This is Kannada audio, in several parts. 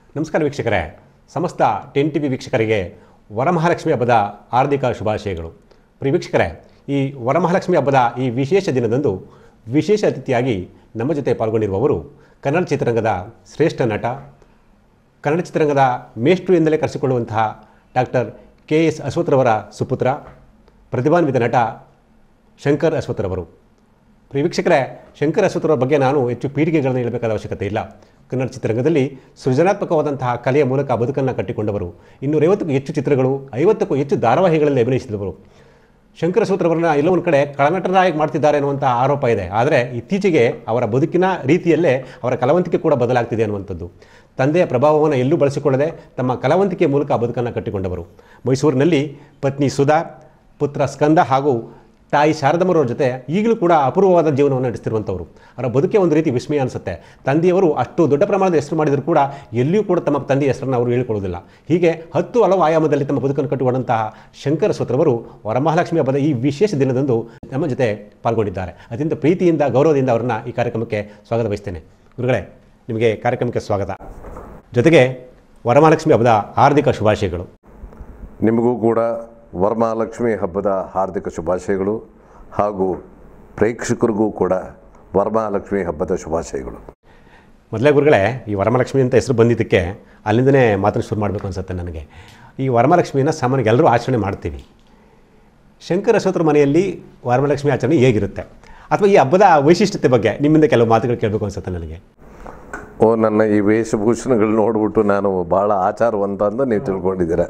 ನಮಸ್ಕಾರ ವೀಕ್ಷಕರೇ, ಸಮಸ್ತ ಟೆನ್ ಟಿವಿ ವೀಕ್ಷಕರಿಗೆ ವರಮಹಾಲಕ್ಷ್ಮಿ ಹಬ್ಬದ ಹಾರ್ದಿಕ ಶುಭಾಶಯಗಳು. ಪ್ರಿಯ ವೀಕ್ಷಕರೇ, ಈ ವರಮಹಾಲಕ್ಷ್ಮಿ ಹಬ್ಬದ ಈ ವಿಶೇಷ ದಿನದಂದು ವಿಶೇಷ ಅತಿಥಿಯಾಗಿ ನಮ್ಮ ಜೊತೆ ಪಾಲ್ಗೊಂಡಿರುವವರು ಕನ್ನಡ ಚಿತ್ರರಂಗದ ಶ್ರೇಷ್ಠ ನಟ, ಕನ್ನಡ ಚಿತ್ರರಂಗದ ಮೇಷ್ಟ್ರು ಎಂದಲೇ ಕರೆಸಿಕೊಳ್ಳುವಂತಹ ಡಾಕ್ಟರ್ KS ಅಶ್ವಥ್ರವರ ಸುಪುತ್ರ, ಪ್ರತಿಭಾನ್ವಿತ ನಟ ಶಂಕರ್ ಅಶ್ವಥ್ರವರು. ಪ್ರಿಯ ವೀಕ್ಷಕರೇ, ಶಂಕರ್ ಅಶ್ವಥ್ರವರ ಬಗ್ಗೆ ನಾನು ಹೆಚ್ಚು ಪೀಠಿಕೆಗಳನ್ನು ಹೇಳಬೇಕಾದ ಅವಶ್ಯಕತೆ ಇಲ್ಲ. ಕನ್ನಡ ಚಿತ್ರರಂಗದಲ್ಲಿ ಸೃಜನಾತ್ಮಕವಾದಂತಹ ಕಲೆಯ ಮೂಲಕ ಬದುಕನ್ನು ಕಟ್ಟಿಕೊಂಡವರು. 250ಕ್ಕೂ ಹೆಚ್ಚು ಚಿತ್ರಗಳು, 50ಕ್ಕೂ ಹೆಚ್ಚು ಧಾರಾವಾಹಿಗಳಲ್ಲಿ ಅಭಿನಯಿಸಿದವರು. ಶಂಕರ್ ಅಶ್ವಥ್ರವರನ್ನ ಎಲ್ಲೋ ಒಂದು ಕಡೆ ಕಳನಟನಾಗಿ ಮಾಡ್ತಿದ್ದಾರೆ ಅನ್ನುವಂಥ ಆರೋಪ ಇದೆ. ಆದರೆ ಇತ್ತೀಚೆಗೆ ಅವರ ಬದುಕಿನ ರೀತಿಯಲ್ಲೇ ಅವರ ಕಲಾವಂತಿಕೆ ಕೂಡ ಬದಲಾಗ್ತಿದೆ ಅನ್ನುವಂಥದ್ದು. ತಂದೆಯ ಪ್ರಭಾವವನ್ನು ಎಲ್ಲೂ ಬಳಸಿಕೊಳ್ಳದೆ ತಮ್ಮ ಕಲಾವಂತಿಕೆಯ ಮೂಲಕ ಬದುಕನ್ನು ಕಟ್ಟಿಕೊಂಡವರು. ಮೈಸೂರಿನಲ್ಲಿ ಪತ್ನಿ ಸುಧಾ, ಪುತ್ರ ಸ್ಕಂದ ಹಾಗೂ ತಾಯಿ ಶಾರದಮ್ಮರವ್ರ ಜೊತೆ ಈಗಲೂ ಕೂಡ ಅಪೂರ್ವವಾದ ಜೀವನವನ್ನು ನಡೆಸ್ತಿರುವಂಥವ್ರು. ಅವರ ಬದುಕೆ ಒಂದು ರೀತಿ ವಿಸ್ಮಯ ಅನಿಸುತ್ತೆ. ತಂದೆಯವರು ಅಷ್ಟು ದೊಡ್ಡ ಪ್ರಮಾಣದ ಹೆಸರು ಮಾಡಿದರೂ ಕೂಡ ಎಲ್ಲಿಯೂ ಕೂಡ ತಮ್ಮ ತಂದೆಯ ಹೆಸರನ್ನು ಅವರು ಹೇಳಿಕೊಳ್ಳೋದಿಲ್ಲ. ಹೀಗೆ 10 ಹಲವು ಆಯಾಮದಲ್ಲಿ ತಮ್ಮ ಬದುಕನ್ನು ಕಟ್ಟಿಕೊಂಡಂತಹ ಶಂಕರ್ ಅಶ್ವಥ್ರವರು ವರಮಹಾಲಕ್ಷ್ಮಿ ಹಬ್ಬದ ಈ ವಿಶೇಷ ದಿನದಂದು ನಮ್ಮ ಜೊತೆ ಪಾಲ್ಗೊಂಡಿದ್ದಾರೆ. ಅತ್ಯಂತ ಪ್ರೀತಿಯಿಂದ, ಗೌರವದಿಂದ ಅವರನ್ನ ಈ ಕಾರ್ಯಕ್ರಮಕ್ಕೆ ಸ್ವಾಗತ ಬಯಸ್ತೇನೆ. ಗುರುಗಳೇ, ನಿಮಗೆ ಕಾರ್ಯಕ್ರಮಕ್ಕೆ ಸ್ವಾಗತ. ಜೊತೆಗೆ ವರಮಹಾಲಕ್ಷ್ಮಿ ಹಬ್ಬದ ಹಾರ್ದಿಕ ಶುಭಾಶಯಗಳು. ನಿಮಗೂ ಕೂಡ ವರಮಹಾಲಕ್ಷ್ಮಿ ಹಬ್ಬದ ಹಾರ್ದಿಕ ಶುಭಾಶಯಗಳು ಹಾಗೂ ಪ್ರೇಕ್ಷಕರಿಗೂ ಕೂಡ ವರಮಹಾಲಕ್ಷ್ಮಿ ಹಬ್ಬದ ಶುಭಾಶಯಗಳು. ಮೊದಲೇ ಗುರುಗಳೇ, ಈ ವರಮಹಾಲಕ್ಷ್ಮಿ ಅಂತ ಹೆಸರು ಬಂದಿದ್ದಕ್ಕೆ ಅಲ್ಲಿಂದನೇ ಮಾತನ್ನು ಶುರು ಮಾಡಬೇಕು ಅನಿಸುತ್ತೆ ನನಗೆ. ಈ ವರಮಹಾಲಕ್ಷ್ಮಿಯನ್ನು ಸಾಮಾನ್ಯವಾಗಿ ಎಲ್ಲರೂ ಆಚರಣೆ ಮಾಡ್ತೀವಿ. ಶಂಕರ್ ಅಶ್ವಥ್ರ ಮನೆಯಲ್ಲಿ ವರಮಹಾಲಕ್ಷ್ಮಿ ಆಚರಣೆ ಹೇಗಿರುತ್ತೆ, ಅಥವಾ ಈ ಹಬ್ಬದ ವೈಶಿಷ್ಟ್ಯತೆ ಬಗ್ಗೆ ನಿಮ್ಮಿಂದ ಕೆಲವು ಮಾತುಗಳು ಕೇಳಬೇಕು ಅನಿಸುತ್ತೆ ನನಗೆ. ನನ್ನ ಈ ವೇಷಭೂಷಣಗಳು ನೋಡಿಬಿಟ್ಟು ನಾನು ಭಾಳ ಆಚಾರವಂತ ಅಂತ ನೀವು ತಿಳ್ಕೊಂಡಿದ್ದೀರ.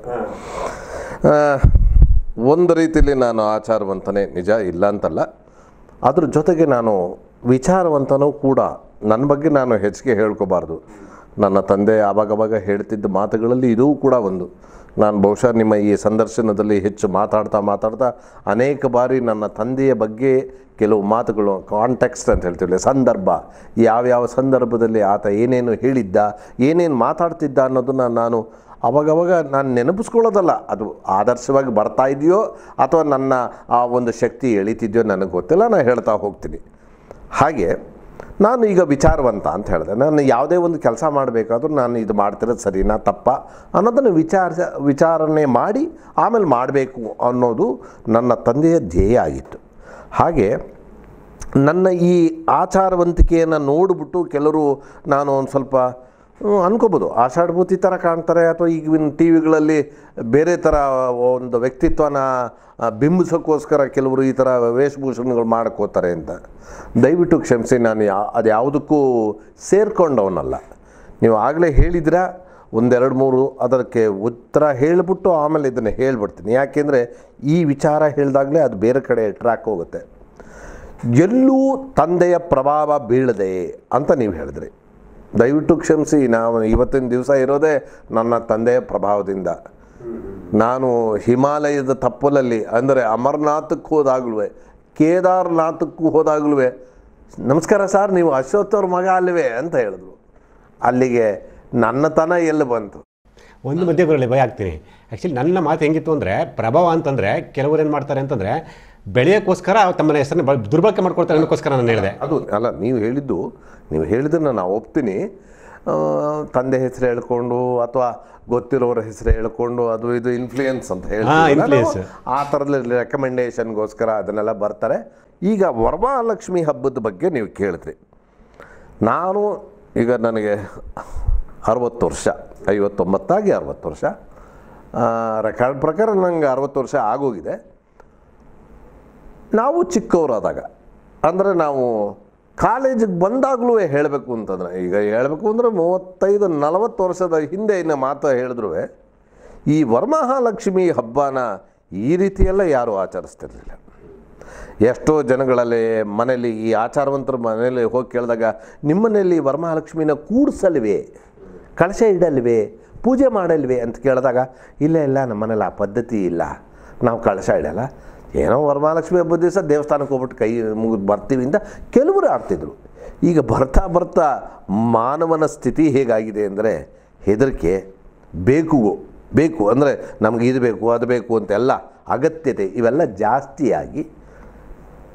ಒಂದು ರೀತಿಯಲ್ಲಿ ನಾನು ಆಚಾರವಂತನೇ, ನಿಜ, ಇಲ್ಲ ಅಂತಲ್ಲ. ಅದ್ರ ಜೊತೆಗೆ ನಾನು ವಿಚಾರವಂತನೂ ಕೂಡ. ನನ್ನ ಬಗ್ಗೆ ನಾನು ಹೆಚ್ಚಿಗೆ ಹೇಳ್ಕೋಬಾರ್ದು. ನನ್ನ ತಂದೆ ಆವಾಗವಾಗ ಹೇಳ್ತಿದ್ದ ಮಾತುಗಳಲ್ಲಿ ಇದೂ ಕೂಡ ಒಂದು. ನಾನು ಬಹುಶಃ ನಿಮ್ಮ ಈ ಸಂದರ್ಶನದಲ್ಲಿ ಹೆಚ್ಚು ಮಾತಾಡ್ತಾ ಅನೇಕ ಬಾರಿ ನನ್ನ ತಂದೆಯ ಬಗ್ಗೆ ಕೆಲವು ಮಾತುಗಳು, ಕಾಂಟೆಕ್ಸ್ಟ್ ಅಂತ ಹೇಳ್ತೀವಿ, ಸಂದರ್ಭ, ಯಾವ್ಯಾವ ಸಂದರ್ಭದಲ್ಲಿ ಆತ ಏನೇನು ಹೇಳಿದ್ದ, ಏನೇನು ಮಾತಾಡ್ತಿದ್ದ ಅನ್ನೋದನ್ನು ನಾನು ಅವಾಗವಾಗ ನಾನು ನೆನಪಿಸ್ಕೊಳ್ಳೋದಲ್ಲ. ಅದು ಆದರ್ಶವಾಗಿ ಬರ್ತಾ ಇದೆಯೋ ಅಥವಾ ನನ್ನ ಆ ಒಂದು ಶಕ್ತಿ ಎಳಿತಿದೆಯೋ ನನಗೆ ಗೊತ್ತಿಲ್ಲ, ನಾನು ಹೇಳ್ತಾ ಹೋಗ್ತೀನಿ. ಹಾಗೆ ನಾನು ಈಗ ವಿಚಾರವಂತ ಅಂತ ಹೇಳಿದೆ. ನಾನು ಯಾವುದೇ ಒಂದು ಕೆಲಸ ಮಾಡಬೇಕಾದ್ರೂ ನಾನು ಇದು ಮಾಡ್ತಿರೋದು ಸರಿನಾ ತಪ್ಪ ಅನ್ನೋದನ್ನು ವಿಚಾರಣೆ ಮಾಡಿ ಆಮೇಲೆ ಮಾಡಬೇಕು ಅನ್ನೋದು ನನ್ನ ತಂದೆಯ ಧ್ಯೇಯ ಆಗಿತ್ತು. ಹಾಗೆ ನನ್ನ ಈ ಆಚಾರವಂತಿಕೆಯನ್ನು ನೋಡಿಬಿಟ್ಟು ಕೆಲವರು ನಾನು ಒಂದು ಸ್ವಲ್ಪ ಅನ್ಕೋಬೋದು, ಆಷಾಢಭೂತಿ ಥರ ಕಾಣ್ತಾರೆ, ಅಥವಾ ಈಗಿನ ಟಿ ವಿಗಳಲ್ಲಿ ಬೇರೆ ಥರ ಒಂದು ವ್ಯಕ್ತಿತ್ವನ ಬಿಂಬಿಸೋಕ್ಕೋಸ್ಕರ ಕೆಲವರು ಈ ಥರ ವೇಷಭೂಷಣಗಳು ಮಾಡ್ಕೋತಾರೆ ಅಂತ. ದಯವಿಟ್ಟು ಕ್ಷಮಿಸಿ, ನಾನು ಅದು ಯಾವುದಕ್ಕೂ ಸೇರ್ಕೊಂಡವನಲ್ಲ. ನೀವು ಆಗಲೇ ಹೇಳಿದ್ರೆ 1-2-3 ಅದಕ್ಕೆ ಉತ್ತರ ಹೇಳಿಬಿಟ್ಟು ಆಮೇಲೆ ಇದನ್ನು ಹೇಳಿಬಿಡ್ತೀನಿ. ಯಾಕೆಂದರೆ ಈ ವಿಚಾರ ಹೇಳಿದಾಗಲೇ ಅದು ಬೇರೆ ಕಡೆ ಟ್ರ್ಯಾಕ್ ಹೋಗುತ್ತೆ. ಎಲ್ಲೂ ತಂದೆಯ ಪ್ರಭಾವ ಬೀಳದೆ ಅಂತ ನೀವು ಹೇಳಿದ್ರಿ. ದಯವಿಟ್ಟು ಕ್ಷಮಿಸಿ, ನಾವು ಇವತ್ತಿನ ದಿವಸ ಇರೋದೇ ನನ್ನ ತಂದೆಯ ಪ್ರಭಾವದಿಂದ. ನಾನು ಹಿಮಾಲಯದ ತಪ್ಪಲಲ್ಲಿ, ಅಂದರೆ ಅಮರನಾಥಕ್ಕೆ ಹೋದಾಗ್ಲೂ, ಕೇದಾರನಾಥಕ್ಕೂ ಹೋದಾಗ್ಲೂ ನಮಸ್ಕಾರ ಸರ್, ನೀವು ಅಶ್ವಥ್ರ ಮಗ ಅಲ್ವೇ ಅಂತ ಹೇಳಿದ್ರು. ಅಲ್ಲಿಗೆ ನನ್ನತನ ಎಲ್ಲಿ ಬಂತು? ಒಂದು ಮಧ್ಯೆ ಬರಲಿ ಭಯ ಆಗ್ತೀನಿ. ಆ್ಯಕ್ಚುಲಿ ನನ್ನ ಮಾತು ಹೆಂಗಿತ್ತು ಅಂದರೆ, ಪ್ರಭಾವ ಅಂತಂದರೆ ಕೆಲವರು ಏನು ಮಾಡ್ತಾರೆ ಅಂತಂದರೆ ಬೆಳೆಯೋಕ್ಕೋಸ್ಕರ ತಮ್ಮನ್ನ ಹೆಸರನ್ನ ದುರ್ಬಳಕೆ ಮಾಡ್ಕೊಳ್ತಾರೆ ಅನ್ನೋಕ್ಕೋಸ್ಕರ ನಾನು ಹೇಳಿದೆ. ಅದು ಅಲ್ಲ, ನೀವು ಹೇಳಿದ್ದನ್ನು ನಾವು ಒಪ್ತೀನಿ. ತಂದೆ ಹೆಸರು ಹೇಳ್ಕೊಂಡು ಅಥವಾ ಗೊತ್ತಿರೋರ ಹೆಸರು ಹೇಳ್ಕೊಂಡು ಅದು ಇದು ಇನ್ಫ್ಲೂಯೆನ್ಸ್ ಅಂತ ಹೇಳಿ ಆ ಥರದಲ್ಲಿ ರೆಕಮೆಂಡೇಷನ್ಗೋಸ್ಕರ ಅದನ್ನೆಲ್ಲ ಬರ್ತಾರೆ. ಈಗ ವರಮಹಾಲಕ್ಷ್ಮಿ ಹಬ್ಬದ ಬಗ್ಗೆ ನೀವು ಕೇಳಿದ್ರಿ. ನಾನು ಈಗ ನನಗೆ 60 ವರ್ಷ, 59 60 ವರ್ಷ, ರೆಕಾರ್ಡ್ ಪ್ರಕಾರ ನನಗೆ 60 ವರ್ಷ ಆಗೋಗಿದೆ. ನಾವು ಚಿಕ್ಕವರಾದಾಗ, ಅಂದರೆ ನಾವು ಕಾಲೇಜಿಗೆ ಬಂದಾಗಲೂ ಹೇಳಬೇಕು ಅಂತಂದರೆ, ಈಗ ಹೇಳಬೇಕು ಅಂದರೆ 35-40 ವರ್ಷದ ಹಿಂದೆ ಇನ್ನು ಮಾತು ಹೇಳಿದ್ರು, ಈ ವರಮಹಾಲಕ್ಷ್ಮಿ ಹಬ್ಬನ ಈ ರೀತಿಯೆಲ್ಲ ಯಾರೂ ಆಚರಿಸ್ತಿರಲಿಲ್ಲ. ಎಷ್ಟೋ ಜನಗಳಲ್ಲಿ ಮನೇಲಿ, ಈ ಆಚಾರವಂತರ ಮನೇಲಿ ಹೋಗಿ ಕೇಳಿದಾಗ, ನಿಮ್ಮ ಮನೆಯಲ್ಲಿ ವರಮಹಾಲಕ್ಷ್ಮಿನ ಕೂಡಿಸಲ್ವೇ, ಕಳಶ ಇಡಲ್ವೇ, ಪೂಜೆ ಮಾಡಲ್ವೇ ಅಂತ ಕೇಳಿದಾಗ, ಇಲ್ಲ ನಮ್ಮ ಮನೇಲಿ ಆ ಪದ್ಧತಿ ಇಲ್ಲ, ನಾವು ಕಳಶ ಇಡಲ್ಲ, ಏನೋ ವರಮಹಾಲಕ್ಷ್ಮಿ ಹಬ್ಬದ ದಿವಸ ದೇವಸ್ಥಾನಕ್ಕೆ ಹೋಗ್ಬಿಟ್ಟು ಕೈ ಮುಗಿದು ಬರ್ತೀವಿ ಅಂತ ಕೆಲವರು ಆಡ್ತಿದ್ರು. ಈಗ ಬರ್ತಾ ಮಾನವನ ಸ್ಥಿತಿ ಹೇಗಾಗಿದೆ ಅಂದರೆ, ಹೆದರಿಕೆ, ಬೇಕು ಅಂದರೆ ನಮ್ಗೆ ಇದು ಬೇಕು ಅದು ಬೇಕು ಅಂತೆಲ್ಲ ಅಗತ್ಯತೆ ಇವೆಲ್ಲ ಜಾಸ್ತಿಯಾಗಿ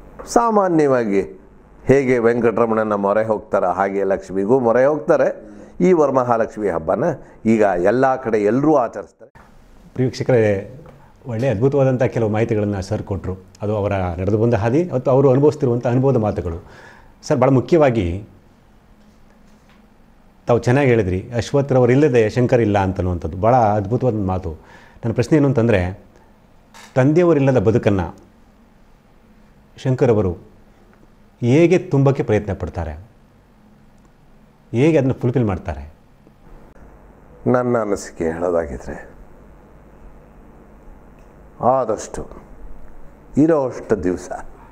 ಸಾಮಾನ್ಯವಾಗಿ ಹೇಗೆ ವೆಂಕಟರಮಣನ ಮೊರೆ ಹೋಗ್ತಾರೆ ಹಾಗೆ ಲಕ್ಷ್ಮಿಗೂ ಮೊರೆ ಹೋಗ್ತಾರೆ. ಈ ವರಮಹಾಲಕ್ಷ್ಮಿ ಹಬ್ಬನ ಈಗ ಎಲ್ಲ ಕಡೆ ಎಲ್ಲರೂ ಆಚರಿಸ್ತಾರೆ. ವೀಕ್ಷಕರೇ, ಒಳ್ಳೆಯ ಅದ್ಭುತವಾದಂಥ ಕೆಲವು ಮಾಹಿತಿಗಳನ್ನು ಸರ್ ಕೊಟ್ಟರು. ಅದು ಅವರ ನಡೆದು ಬಂದ ಹಾದಿ ಮತ್ತು ಅವರು ಅನುಭವಿಸ್ತಿರುವಂಥ ಅನುಭವದ ಮಾತುಗಳು. ಸರ್, ಭಾಳ ಮುಖ್ಯವಾಗಿ ತಾವು ಚೆನ್ನಾಗಿ ಹೇಳಿದ್ರಿ, ಅಶ್ವತ್ಥರವರಿಲ್ಲದೆ ಶಂಕರ್ ಇಲ್ಲ ಅಂತನ್ನುವಂಥದ್ದು ಭಾಳ ಅದ್ಭುತವಾದ ಮಾತು. ನನ್ನ ಪ್ರಶ್ನೆ ಏನು ಅಂತಂದರೆ, ತಂದೆಯವರಿಲ್ಲದ ಬದುಕನ್ನು ಶಂಕರ್ ಅವರು ಹೇಗೆ ತುಂಬಕ್ಕೆ ಪ್ರಯತ್ನ ಪಡ್ತಾರೆ, ಹೇಗೆ ಅದನ್ನು ಫುಲ್ಫಿಲ್ ಮಾಡ್ತಾರೆ? ನನ್ನ ಅನಿಸಿಕೆ ಹೇಳೋದಾಗಿದ್ದರೆ, ಆದಷ್ಟು ಇರೋಷ್ಟು ದಿವಸ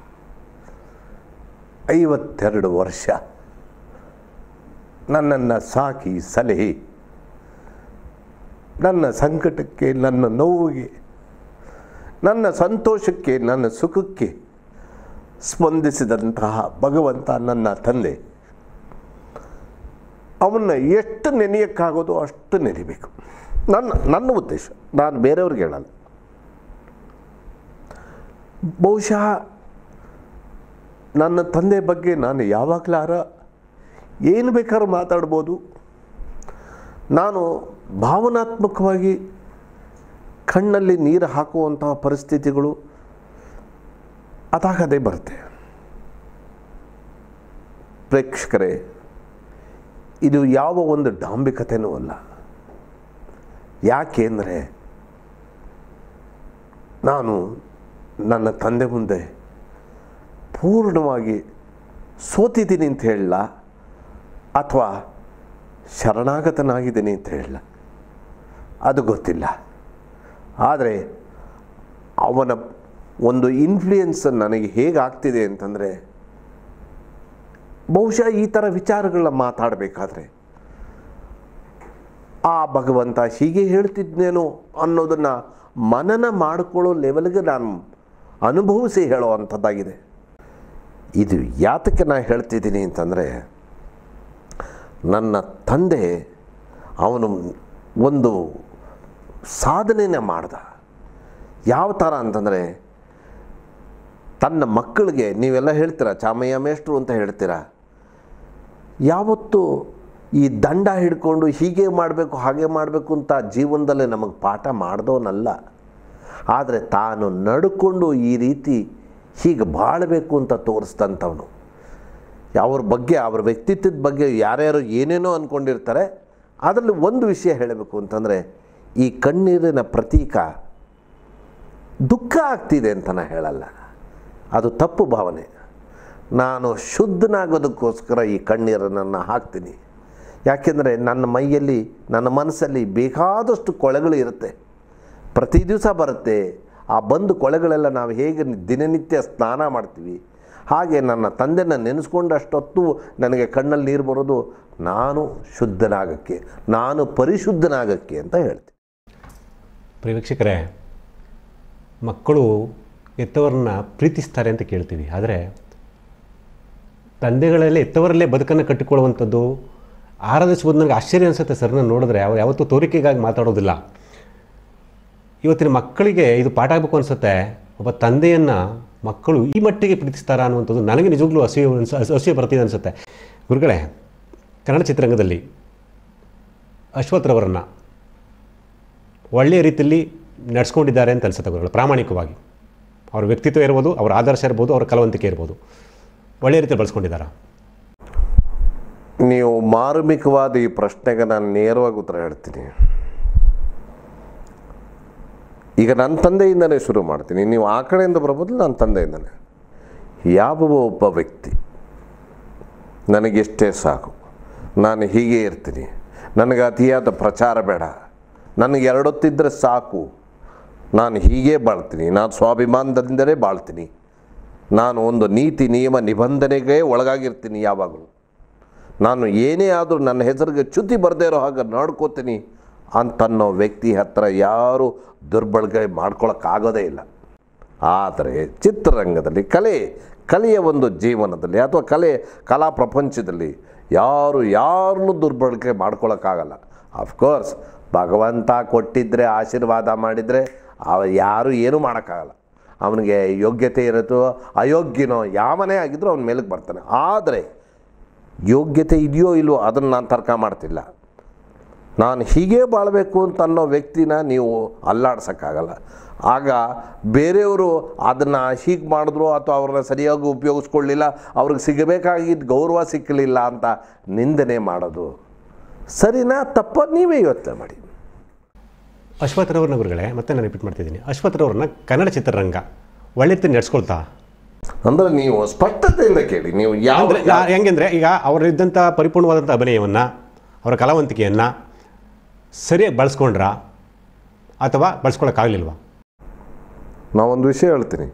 52 ವರ್ಷ ನನ್ನನ್ನು ಸಾಕಿ ಸಲಹಿ, ನನ್ನ ಸಂಕಟಕ್ಕೆ, ನನ್ನ ನೋವಿಗೆ, ನನ್ನ ಸಂತೋಷಕ್ಕೆ, ನನ್ನ ಸುಖಕ್ಕೆ ಸ್ಪಂದಿಸಿದಂತಹ ಭಗವಂತ ನನ್ನ ತಂದೆ, ಅವನ್ನ ಎಷ್ಟು ನೆನೆಯೋಕ್ಕಾಗೋದು ಅಷ್ಟು ನೆನೆಯಬೇಕು. ನನ್ನ ಉದ್ದೇಶ, ನಾನು ಬೇರೆಯವ್ರಿಗೆ ಹೇಳಲ್ಲ. ಬಹುಶಃ ನನ್ನ ತಂದೆ ಬಗ್ಗೆ ನಾನು ಯಾವಾಗಲಾರ ಏನು ಬೇಕಾದ್ರೂ ಮಾತಾಡ್ಬೋದು. ನಾನು ಭಾವನಾತ್ಮಕವಾಗಿ ಕಣ್ಣಲ್ಲಿ ನೀರು ಹಾಕುವಂತಹ ಪರಿಸ್ಥಿತಿಗಳು ಅದಾಗದೇ ಬರುತ್ತೆ. ಪ್ರೇಕ್ಷಕರೇ, ಇದು ಯಾವ ಒಂದು ಡಾಂಬಿಕತೆಯೂ ಅಲ್ಲ. ಯಾಕೆ ಅಂದರೆ, ನಾನು ನನ್ನ ತಂದೆ ಮುಂದೆ ಪೂರ್ಣವಾಗಿ ಸೋತಿದ್ದೀನಿ ಅಂತ ಹೇಳಲ್ಲ, ಅಥವಾ ಶರಣಾಗತನಾಗಿದ್ದೀನಿ ಅಂತ ಹೇಳಲ್ಲ, ಅದು ಗೊತ್ತಿಲ್ಲ. ಆದರೆ ಅವನ ಒಂದು ಇನ್ಫ್ಲೂಯೆನ್ಸ್ ನನಗೆ ಹೇಗಾಗ್ತಿದೆ ಅಂತಂದರೆ, ಬಹುಶಃ ಈ ಥರ ವಿಚಾರಗಳನ್ನ ಮಾತಾಡಬೇಕಾದ್ರೆ ಆ ಭಗವಂತ ಹೀಗೆ ಹೇಳ್ತಿದ್ನೇನೋ ಅನ್ನೋದನ್ನು ಮನನ ಮಾಡಿಕೊಳ್ಳೋ ಲೆವೆಲ್ಗೆ ನಾನು ಅನುಭವಿಸಿ ಹೇಳೋ ಅಂಥದ್ದಾಗಿದೆ. ಇದು ಯಾತಕ್ಕೆ ನಾನು ಹೇಳ್ತಿದ್ದೀನಿ ಅಂತಂದರೆ, ನನ್ನ ತಂದೆ ಅವನು ಒಂದು ಸಾಧನೆನ ಮಾಡ್ದ. ಯಾವ ಥರ ಅಂತಂದರೆ, ತನ್ನ ಮಕ್ಕಳಿಗೆ, ನೀವೆಲ್ಲ ಹೇಳ್ತೀರ ಚಾಮಯ್ಯ ಮೇಷ್ಟ್ರು ಅಂತ ಹೇಳ್ತೀರ, ಯಾವತ್ತೂ ಈ ದಂಡ ಹಿಡ್ಕೊಂಡು ಹೀಗೆ ಮಾಡಬೇಕು ಹಾಗೆ ಮಾಡಬೇಕು ಅಂತ ಜೀವನದಲ್ಲೇ ನಮಗೆ ಪಾಠ ಮಾಡ್ದವನಲ್ಲ. ಆದರೆ ತಾನು ನಡ್ಕೊಂಡು ಈ ರೀತಿ ಹೀಗೆ ಬಾಳಬೇಕು ಅಂತ ತೋರಿಸ್ದಂಥವನು. ಅವ್ರ ಬಗ್ಗೆ, ಅವ್ರ ವ್ಯಕ್ತಿತ್ವದ ಬಗ್ಗೆ ಯಾರ್ಯಾರು ಏನೇನೋ ಅಂದ್ಕೊಂಡಿರ್ತಾರೆ. ಅದರಲ್ಲಿ ಒಂದು ವಿಷಯ ಹೇಳಬೇಕು ಅಂತಂದರೆ, ಈ ಕಣ್ಣೀರಿನ ಪ್ರತೀಕ ದುಃಖ ಆಗ್ತಿದೆ ಅಂತ ನಾನು ಹೇಳಲ್ಲ, ಅದು ತಪ್ಪು ಭಾವನೆ. ನಾನು ಶುದ್ಧನಾಗೋದಕ್ಕೋಸ್ಕರ ಈ ಕಣ್ಣೀರನ್ನು ಹಾಕ್ತೀನಿ. ಯಾಕೆಂದರೆ ನನ್ನ ಮೈಯಲ್ಲಿ, ನನ್ನ ಮನಸ್ಸಲ್ಲಿ ಬೇಕಾದಷ್ಟು ಕೊಳೆಗಳು ಇರುತ್ತೆ, ಪ್ರತಿ ದಿವಸ ಬರುತ್ತೆ. ಆ ಬಂದು ಕೊಳೆಗಳೆಲ್ಲ ನಾವು ಹೇಗೆ ದಿನನಿತ್ಯ ಸ್ನಾನ ಮಾಡ್ತೀವಿ, ಹಾಗೆ ನನ್ನ ತಂದೆನ ನೆನೆಸ್ಕೊಂಡಷ್ಟೊತ್ತು ನನಗೆ ಕಣ್ಣಲ್ಲಿ ನೀರು ಬರೋದು ನಾನು ಶುದ್ಧನಾಗಕ್ಕೆ, ನಾನು ಪರಿಶುದ್ಧನಾಗಕ್ಕೆ ಅಂತ ಹೇಳ್ತೀನಿ. ಪ್ರೇಕ್ಷಕರೇ, ಮಕ್ಕಳು ಎತ್ತವರನ್ನ ಪ್ರೀತಿಸ್ತಾರೆ ಅಂತ ಕೇಳ್ತೀವಿ. ಆದರೆ ತಂದೆಗಳಲ್ಲೇ ಎತ್ತವರಲ್ಲೇ ಬದುಕನ್ನು ಕಟ್ಟಿಕೊಳ್ಳುವಂಥದ್ದು ಆರಾಧಿಸುವುದು ನನಗೆ ಆಶ್ಚರ್ಯ ಅನಿಸುತ್ತೆ. ಸರ್ನ ನೋಡಿದ್ರೆ ಅವ್ರು ಯಾವತ್ತೂ ತೋರಿಕೆಗಾಗಿ ಮಾತಾಡೋದಿಲ್ಲ. ಇವತ್ತಿನ ಮಕ್ಕಳಿಗೆ ಇದು ಪಾಠ ಆಗಬೇಕು ಅನಿಸುತ್ತೆ. ಒಬ್ಬ ತಂದೆಯನ್ನು ಮಕ್ಕಳು ಈ ಮಟ್ಟಿಗೆ ಪ್ರೀತಿಸ್ತಾರ ಅನ್ನುವಂಥದ್ದು ನನಗೆ ನಿಜವಾಗ್ಲೂ ಅಸೂಯೆ ಬರ್ತಿದೆ ಅನಿಸುತ್ತೆ. ಗುರುಗಳೇ, ಕನ್ನಡ ಚಿತ್ರರಂಗದಲ್ಲಿ ಅಶ್ವತ್ಥರವರನ್ನು ಒಳ್ಳೆಯ ರೀತಿಯಲ್ಲಿ ನಡೆಸ್ಕೊಂಡಿದ್ದಾರೆ ಅಂತ ಅನಿಸುತ್ತೆ ಗುರುಗಳು. ಪ್ರಾಮಾಣಿಕವಾಗಿ ಅವ್ರ ವ್ಯಕ್ತಿತ್ವ ಇರ್ಬೋದು, ಅವ್ರ ಆದರ್ಶ ಇರ್ಬೋದು, ಅವ್ರ ಕಲಾವಂತಿಕೆ ಇರ್ಬೋದು, ಒಳ್ಳೆಯ ರೀತಿ ಬಳಸ್ಕೊಂಡಿದ್ದಾರೆ. ನೀವು ಮಾರ್ಮಿಕವಾದ ಈ ಪ್ರಶ್ನೆಗೆ ನಾನು ನೇರವಾಗಿ ಉತ್ತರ ಹೇಳ್ತೀನಿ. ಈಗ ನನ್ನ ತಂದೆಯಿಂದಲೇ ಶುರು ಮಾಡ್ತೀನಿ. ನೀವು ಆ ಕಡೆಯಿಂದ ಬರ್ಬೋದು, ನನ್ನ ತಂದೆಯಿಂದಲೇ. ಯಾವ ಒಬ್ಬ ವ್ಯಕ್ತಿ ನನಗೆಷ್ಟೇ ಸಾಕು, ನಾನು ಹೀಗೆ ಇರ್ತೀನಿ, ನನಗೆ ಅತಿಯಾದ ಪ್ರಚಾರ ಬೇಡ, ನನಗೆ ಎರಡೊತ್ತಿದ್ದರೆ ಸಾಕು, ನಾನು ಹೀಗೆ ಬಾಳ್ತೀನಿ, ನಾನು ಸ್ವಾಭಿಮಾನದಿಂದಲೇ ಬಾಳ್ತೀನಿ, ನಾನು ಒಂದು ನೀತಿ ನಿಯಮ ನಿಬಂಧನೆಗೆ ಒಳಗಾಗಿರ್ತೀನಿ, ಯಾವಾಗಲೂ ನಾನು ಏನೇ ಆದರೂ ನನ್ನ ಹೆಸರಿಗೆ ಚ್ಯುತಿ ಬರದೇ ಇರೋ ಹಾಗೆ ನಡ್ಕೋತೀನಿ ಅಂತನ್ನೋ ವ್ಯಕ್ತಿ ಹತ್ತಿರ ಯಾರೂ ದುರ್ಬಳಕೆ ಮಾಡ್ಕೊಳ್ಳೋಕ್ಕಾಗೋದೇ ಇಲ್ಲ. ಆದರೆ ಚಿತ್ರರಂಗದಲ್ಲಿ, ಕಲೆಯ ಒಂದು ಜೀವನದಲ್ಲಿ ಅಥವಾ ಕಲಾ ಪ್ರಪಂಚದಲ್ಲಿ ಯಾರನ್ನೂ ದುರ್ಬಳಕೆ ಮಾಡ್ಕೊಳ್ಳೋಕ್ಕಾಗಲ್ಲ. ಅಫ್ಕೋರ್ಸ್ ಭಗವಂತ ಕೊಟ್ಟಿದ್ದರೆ, ಆಶೀರ್ವಾದ ಮಾಡಿದರೆ ಯಾರೂ ಏನೂ ಮಾಡೋಕ್ಕಾಗಲ್ಲ. ಅವನಿಗೆ ಯೋಗ್ಯತೆ ಇರುತ್ತೋ ಅಯೋಗ್ಯನೋ ಯಾವನೇ ಆಗಿದ್ರೂ ಅವನ ಮೇಲಕ್ಕೆ ಬರ್ತಾನೆ. ಆದರೆ ಯೋಗ್ಯತೆ ಇದೆಯೋ ಇಲ್ವೋ ಅದನ್ನು ನಾನು ತರ್ಕ ಮಾಡ್ತಿಲ್ಲ. ನಾನು ಹೀಗೇ ಬಾಳಬೇಕು ಅಂತ ಅನ್ನೋ ವ್ಯಕ್ತಿನ ನೀವು ಅಲ್ಲಾಡ್ಸೋಕ್ಕಾಗಲ್ಲ. ಆಗ ಬೇರೆಯವರು ಅದನ್ನು ಹೀಗೆ ಮಾಡಿದ್ರು ಅಥವಾ ಅವ್ರನ್ನ ಸರಿಯಾಗಿ ಉಪಯೋಗಿಸ್ಕೊಳ್ಳಿಲ್ಲ, ಅವ್ರಿಗೆ ಸಿಗಬೇಕಾಗಿದ್ದ ಗೌರವ ಸಿಕ್ಕಲಿಲ್ಲ ಅಂತ ನಿಂದನೆ ಮಾಡೋದು ಸರಿನಾ ತಪ್ಪ ನೀವೇ ಯೋಚನೆ ಮಾಡಿ. ಅಶ್ವಥ್ರವ್ರನ್ನ ಗುರುಗಳೇ ಮತ್ತೆ ನಾನು ರಿಪೀಟ್ ಮಾಡ್ತಿದ್ದೀನಿ, ಅಶ್ವಥ್ರವ್ರನ್ನ ಕನ್ನಡ ಚಿತ್ರರಂಗ ಒಳ್ಳೆ ರೀತಿ ನಡೆಸ್ಕೊಳ್ತಾ ಅಂದರೆ ನೀವು ಸ್ಪಷ್ಟತೆಯಿಂದ ಕೇಳಿ. ನೀವು ಯಾವ ಹೆಂಗೆಂದರೆ ಈಗ ಅವರಿದ್ದಂಥ ಪರಿಪೂರ್ಣವಾದಂಥ ಅಭಿನಯವನ್ನು, ಅವರ ಕಲಾವಂತಿಕೆಯನ್ನು ಸರಿಯಾಗಿ ಬಳಸ್ಕೊಂಡ್ರಾ ಅಥವಾ ಬಳಸ್ಕೊಳಕ್ಕಾಗಲಿಲ್ವಾ? ನಾವೊಂದು ವಿಷಯ ಹೇಳ್ತೀನಿ.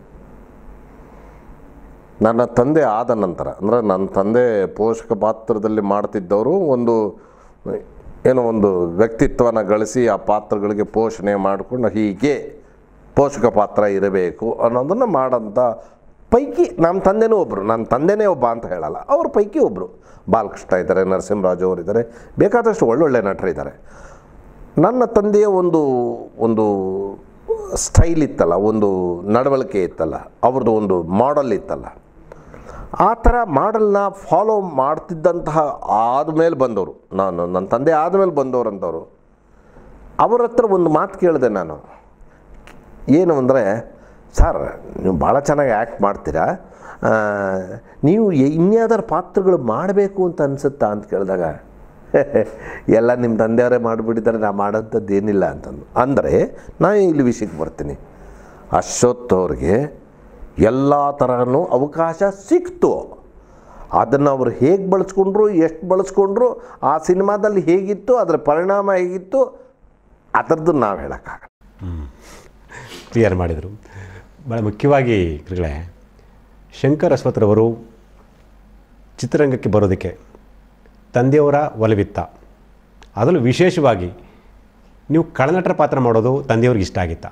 ನನ್ನ ತಂದೆ ಆದ ನಂತರ, ಅಂದರೆ ನನ್ನ ತಂದೆ ಪೋಷಕ ಪಾತ್ರದಲ್ಲಿ ಮಾಡ್ತಿದ್ದವರು ಒಂದು ಏನೋ ಒಂದು ವ್ಯಕ್ತಿತ್ವನ ಗಳಿಸಿ ಆ ಪಾತ್ರಗಳಿಗೆ ಪೋಷಣೆ ಮಾಡಿಕೊಂಡು ಹೀಗೆ ಪೋಷಕ ಪಾತ್ರ ಇರಬೇಕು ಅನ್ನೋದನ್ನು ಮಾಡೋಂಥ ಪೈಕಿ ನಮ್ಮ ತಂದೆನೂ ಒಬ್ಬರು. ನನ್ನ ತಂದೆನೇ ಒಬ್ಬ ಅಂತ ಹೇಳಲ್ಲ, ಅವ್ರ ಪೈಕಿ ಒಬ್ಬರು. ಬಾಲಕೃಷ್ಣ ಇದ್ದಾರೆ, ನರಸಿಂಹರಾಜು ಅವರಿದ್ದಾರೆ, ಬೇಕಾದಷ್ಟು ಒಳ್ಳೊಳ್ಳೆ ನಟರಿದ್ದಾರೆ. ನನ್ನ ತಂದೆಯ ಒಂದು ಸ್ಟೈಲ್ ಇತ್ತಲ್ಲ, ಒಂದು ನಡವಳಿಕೆ ಇತ್ತಲ್ಲ, ಅವ್ರದ್ದು ಒಂದು ಮಾಡೆಲ್ ಇತ್ತಲ್ಲ, ಆ ಥರ ಮಾಡೆಲ್ನ ಫಾಲೋ ಮಾಡ್ತಿದ್ದಂತಹ ಆದಮೇಲೆ ಬಂದವರು, ನನ್ನ ತಂದೆ ಆದಮೇಲೆ ಬಂದವರು ಅಂತವರು. ಅವ್ರ ಹತ್ರ ಒಂದು ಮಾತು ಕೇಳಿದೆ ನಾನು, ಏನು ಅಂದರೆ, ಸರ್ ನೀವು ಭಾಳ ಚೆನ್ನಾಗಿ ಆ್ಯಕ್ಟ್ ಮಾಡ್ತೀರಾ, ನೀವು ಇನ್ಯಾವುದಾರು ಪಾತ್ರಗಳು ಮಾಡಬೇಕು ಅಂತ ಅನಿಸುತ್ತಾ ಅಂತ ಕೇಳಿದಾಗ, ಎಲ್ಲ ನಿಮ್ಮ ತಂದೆಯವರೇ ಮಾಡಿಬಿಟ್ಟಿದ್ದಾರೆ, ನಾ ಮಾಡೋಂಥದ್ದು ಏನಿಲ್ಲ ಅಂತಂದು. ಅಂದರೆ ನಾನು ಇಲ್ಲಿ ವಿಷಯಕ್ಕೆ ಬರ್ತೀನಿ. ಅಶ್ವಥ್ ಅವ್ರಿಗೆ ಎಲ್ಲ ಥರನೂ ಅವಕಾಶ ಸಿಕ್ತು. ಅದನ್ನು ಅವರು ಹೇಗೆ ಬಳಸ್ಕೊಂಡ್ರು, ಎಷ್ಟು ಬಳಸ್ಕೊಂಡ್ರು, ಆ ಸಿನಿಮಾದಲ್ಲಿ ಹೇಗಿತ್ತು, ಅದರ ಪರಿಣಾಮ ಹೇಗಿತ್ತು, ಅದರದ್ದು ನಾವು ಹೇಳೋಕ್ಕಾಗಲ್ಲ. ಕ್ಲಿಯರ್ ಮಾಡಿದರು. ಭಾಳ ಮುಖ್ಯವಾಗಿ ಗುರುಗಳೇ, ಶಂಕರ್ ಅಶ್ವಥ್ರವರು ಚಿತ್ರರಂಗಕ್ಕೆ ಬರೋದಕ್ಕೆ ತಂದೆಯವರ ಒಲವಿತ್ತ, ಅದರಲ್ಲೂ ವಿಶೇಷವಾಗಿ ನೀವು ಖಳನಟರ ಪಾತ್ರ ಮಾಡೋದು ತಂದೆಯವ್ರಿಗೆ ಇಷ್ಟ ಆಗಿತ್ತಾ?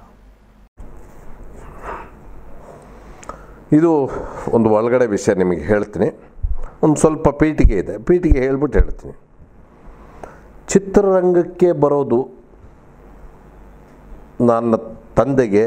ಇದು ಒಂದು ಒಳಗಡೆ ವಿಷಯ ನಿಮಗೆ ಹೇಳ್ತೀನಿ. ಒಂದು ಸ್ವಲ್ಪ ಪೀಠಿಗೆ ಇದೆ, ಪೀಠಿಗೆ ಹೇಳ್ಬಿಟ್ಟು ಹೇಳ್ತೀನಿ. ಚಿತ್ರರಂಗಕ್ಕೆ ಬರೋದು ನನ್ನ ತಂದೆಗೆ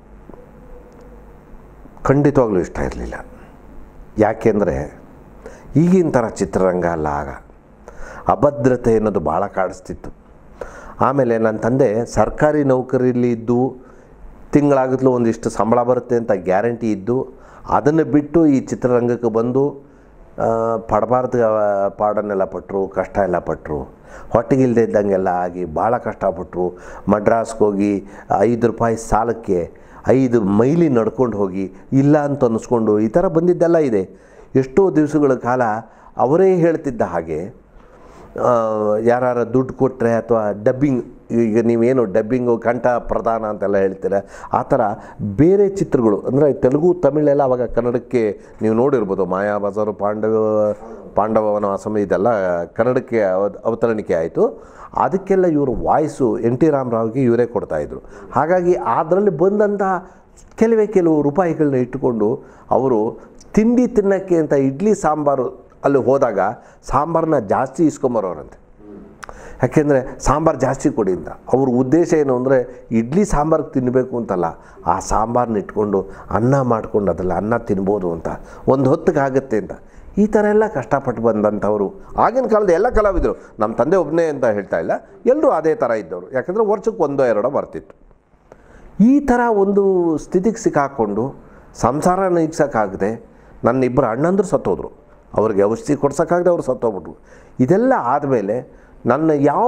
ಖಂಡಿತವಾಗ್ಲೂ ಇಷ್ಟ ಇರಲಿಲ್ಲ. ಯಾಕೆಂದರೆ ಈಗಿನ ಥರ ಚಿತ್ರರಂಗ ಅಲ್ಲ, ಆಗ ಅಭದ್ರತೆ ಅನ್ನೋದು ಭಾಳ ಕಾಡಿಸ್ತಿತ್ತು. ಆಮೇಲೆ ನನ್ನ ತಂದೆ ಸರ್ಕಾರಿ ನೌಕರಿಯಲ್ಲಿ ಇದ್ದು ತಿಂಗಳಾಗಲೂ ಒಂದಿಷ್ಟು ಸಂಬಳ ಬರುತ್ತೆ ಅಂತ ಗ್ಯಾರಂಟಿ ಇದ್ದು, ಅದನ್ನು ಬಿಟ್ಟು ಈ ಚಿತ್ರರಂಗಕ್ಕೆ ಬಂದು ಪಡಬಾರ್ದು ಪಾಡನ್ನೆಲ್ಲ ಪಟ್ಟರು, ಕಷ್ಟ ಎಲ್ಲ ಪಟ್ಟರು, ಹೊಟ್ಟೆಗಿಲ್ಲದೆ ಇದ್ದಂಗೆಲ್ಲ ಆಗಿ ಭಾಳ ಕಷ್ಟಪಟ್ಟರು. ಮಡ್ರಾಸ್ಗೆ ಹೋಗಿ 5 ರೂಪಾಯಿ ಸಾಲಕ್ಕೆ 5 ಮೈಲಿ ನಡ್ಕೊಂಡು ಹೋಗಿ ಇಲ್ಲ ಅಂತ ಅನ್ನಿಸ್ಕೊಂಡು ಈ ಥರ ಬಂದಿದ್ದೆಲ್ಲ ಇದೆ. ಎಷ್ಟೋ ದಿವಸಗಳ ಕಾಲ ಅವರೇ ಹೇಳ್ತಿದ್ದ ಹಾಗೆ ಯಾರು ದುಡ್ಡು ಕೊಟ್ಟರೆ ಅಥವಾ ಡಬ್ಬಿಂಗ್, ಈಗ ನೀವೇನು ಡಬ್ಬಿಂಗು ಕಂಠ ಪ್ರಧಾನ ಅಂತೆಲ್ಲ ಹೇಳ್ತೀರ, ಆ ಥರ ಬೇರೆ ಚಿತ್ರಗಳು ಅಂದರೆ ತೆಲುಗು ತಮಿಳೆಲ್ಲ ಆವಾಗ ಕನ್ನಡಕ್ಕೆ ನೀವು ನೋಡಿರ್ಬೋದು. ಮಾಯಾ ಬಜಾರು, ಪಾಂಡವ ವನವಾಸಂ ಇದೆಲ್ಲ ಕನ್ನಡಕ್ಕೆ ಅವತರಣಿಕೆ ಆಯಿತು. ಅದಕ್ಕೆಲ್ಲ ಇವರು ವಾಯ್ಸು ಎನ್ ಟಿ ರಾಮರಾವ್ಗೆ ಇವರೇ ಕೊಡ್ತಾಯಿದ್ರು. ಹಾಗಾಗಿ ಅದರಲ್ಲಿ ಬಂದಂತಹ ಕೆಲವು ರೂಪಾಯಿಗಳನ್ನ ಇಟ್ಟುಕೊಂಡು ಅವರು ತಿಂಡಿ ತಿನ್ನೋಕ್ಕೆ ಅಂತ ಇಡ್ಲಿ ಸಾಂಬಾರು ಅಲ್ಲಿ ಹೋದಾಗ ಸಾಂಬಾರನ್ನ ಜಾಸ್ತಿ ಇಸ್ಕೊಂಬರೋರಂತೆ. ಯಾಕೆಂದರೆ ಸಾಂಬಾರು ಜಾಸ್ತಿ ಕೊಡಿ ಅಂತ. ಅವ್ರ ಉದ್ದೇಶ ಏನು ಅಂದರೆ ಇಡ್ಲಿ ಸಾಂಬಾರಿಗೆ ತಿನ್ನಬೇಕು ಅಂತಲ್ಲ, ಆ ಸಾಂಬಾರನ್ನ ಇಟ್ಕೊಂಡು ಅನ್ನ ಮಾಡ್ಕೊಂಡು ಅದರಲ್ಲಿ ಅನ್ನ ತಿನ್ಬೋದು ಅಂತ, ಒಂದು ಹೊತ್ತಿಗೆ ಆಗುತ್ತೆ ಅಂತ. ಈ ಥರ ಎಲ್ಲ ಕಷ್ಟಪಟ್ಟು ಬಂದಂಥವ್ರು ಆಗಿನ ಕಾಲದ ಎಲ್ಲ ಕಲಾವಿದರು. ನಮ್ಮ ತಂದೆ ಒಬ್ಬನೇ ಅಂತ ಹೇಳ್ತಾ ಇಲ್ಲ, ಎಲ್ಲರೂ ಅದೇ ಥರ ಇದ್ದವರು. ಯಾಕೆಂದರೆ ವರ್ಷಕ್ಕೆ 1-2 ಬರ್ತಿತ್ತು. ಈ ಥರ ಒಂದು ಸ್ಥಿತಿಗೆ ಸಿಕ್ಕಾಕ್ಕೊಂಡು ಸಂಸಾರ ನೀಗ್ಸೋಕ್ಕಾಗದೆ ನನ್ನ 2 ಅಣ್ಣಂದ್ರು ಸತ್ತೋದ್ರು. ಅವ್ರಿಗೆ ಔಷಧಿ ಕೊಡ್ಸೋಕ್ಕಾಗದೆ ಅವ್ರು ಸತ್ತೋಗ್ಬಿಟ್ರು. ಇದೆಲ್ಲ ಆದಮೇಲೆ ನನ್ನ ಯಾವ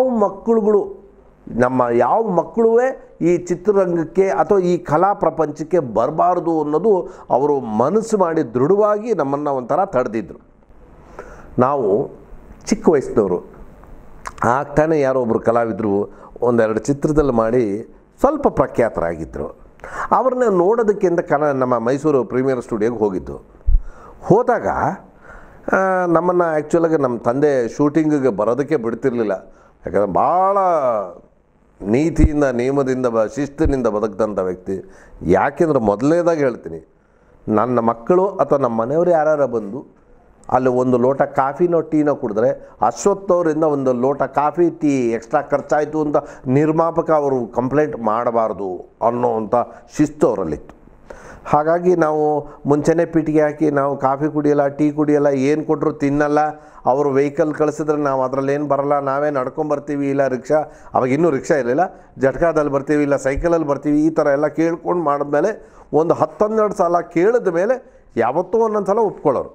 ಮಕ್ಕಳೂ ಈ ಚಿತ್ರರಂಗಕ್ಕೆ ಅಥವಾ ಈ ಕಲಾ ಪ್ರಪಂಚಕ್ಕೆ ಬರಬಾರ್ದು ಅನ್ನೋದು ಅವರು ಮನಸ್ಸು ಮಾಡಿ ದೃಢವಾಗಿ ನಮ್ಮನ್ನು ಒಂಥರ ತಡೆದಿದ್ರು. ನಾವು ಚಿಕ್ಕ ವಯಸ್ಸಿನವರು ಆಗ್ತಾನೆ ಯಾರೋ ಒಬ್ಬರು ಕಲಾವಿದರು 1-2 ಚಿತ್ರದಲ್ಲಿ ಮಾಡಿ ಸ್ವಲ್ಪ ಪ್ರಖ್ಯಾತರಾಗಿದ್ದರು. ಅವ್ರನ್ನ ನೋಡೋದಕ್ಕೆ ಅಂತ ನಮ್ಮ ಮೈಸೂರು ಪ್ರೀಮಿಯರ್ ಸ್ಟುಡಿಯೋಗೆ ಹೋದಾಗ ನಮ್ಮನ್ನು ಆ್ಯಕ್ಚುಲಾಗಿ ನಮ್ಮ ತಂದೆ ಶೂಟಿಂಗಿಗೆ ಬರೋದಕ್ಕೆ ಬಿಡ್ತಿರ್ಲಿಲ್ಲ. ಯಾಕಂದರೆ ಭಾಳ ನೀತಿಯಿಂದ, ನಿಯಮದಿಂದ, ಶಿಸ್ತಿನಿಂದ ಬದುಕಿದಂಥ ವ್ಯಕ್ತಿ. ಯಾಕೆಂದ್ರೆ ಮೊದಲನೇದಾಗಿ ಹೇಳ್ತೀನಿ, ನನ್ನ ಮಕ್ಕಳು ಅಥವಾ ನಮ್ಮ ಮನೆಯವರು ಯಾರು ಬಂದು ಅಲ್ಲಿ ಒಂದು ಲೋಟ ಕಾಫಿನೋ ಟೀನೋ ಕುಡಿದ್ರೆ ಅಶ್ವಥ್ ಅವರಿಂದ ಒಂದು ಲೋಟ ಕಾಫಿ ಟೀ ಎಕ್ಸ್ಟ್ರಾ ಖರ್ಚಾಯಿತು ಅಂತ ನಿರ್ಮಾಪಕ ಅವರು ಕಂಪ್ಲೇಂಟ್ ಮಾಡಬಾರ್ದು ಅನ್ನೋವಂಥ ಶಿಸ್ತು ಅವರಲ್ಲಿತ್ತು. ಹಾಗಾಗಿ ನಾವು ಮುಂಚೆನೇ ಪಿಟಿಗೆ ಹಾಕಿ ನಾವು ಕಾಫಿ ಕುಡಿಯಲ್ಲ, ಟೀ ಕುಡಿಯಲ್ಲ, ಏನು ಕೊಟ್ಟರು ತಿನ್ನಲ್ಲ. ಅವರು ವೆಹಿಕಲ್ ಕಳಿಸಿದ್ರೆ ನಾವು ಅದರಲ್ಲೇನು ಬರಲ್ಲ, ನಾವೇ ನಡ್ಕೊಂಬರ್ತೀವಿ, ಇಲ್ಲ ರಿಕ್ಷಾ, ಅವಾಗ ಇನ್ನೂ ರಿಕ್ಷಾ ಇರಲಿಲ್ಲ, ಜಟ್ಕಾದಲ್ಲಿ ಬರ್ತೀವಿ, ಇಲ್ಲ ಸೈಕಲಲ್ಲಿ ಬರ್ತೀವಿ, ಈ ಥರ ಎಲ್ಲ ಕೇಳ್ಕೊಂಡು ಮಾಡಿದ್ಮೇಲೆ ಒಂದು 10-12 ಸಲ ಕೇಳಿದ ಮೇಲೆ ಯಾವತ್ತೂ ಒಂದೊಂದು ಸಲ ಒಪ್ಕೊಳ್ಳೋರು.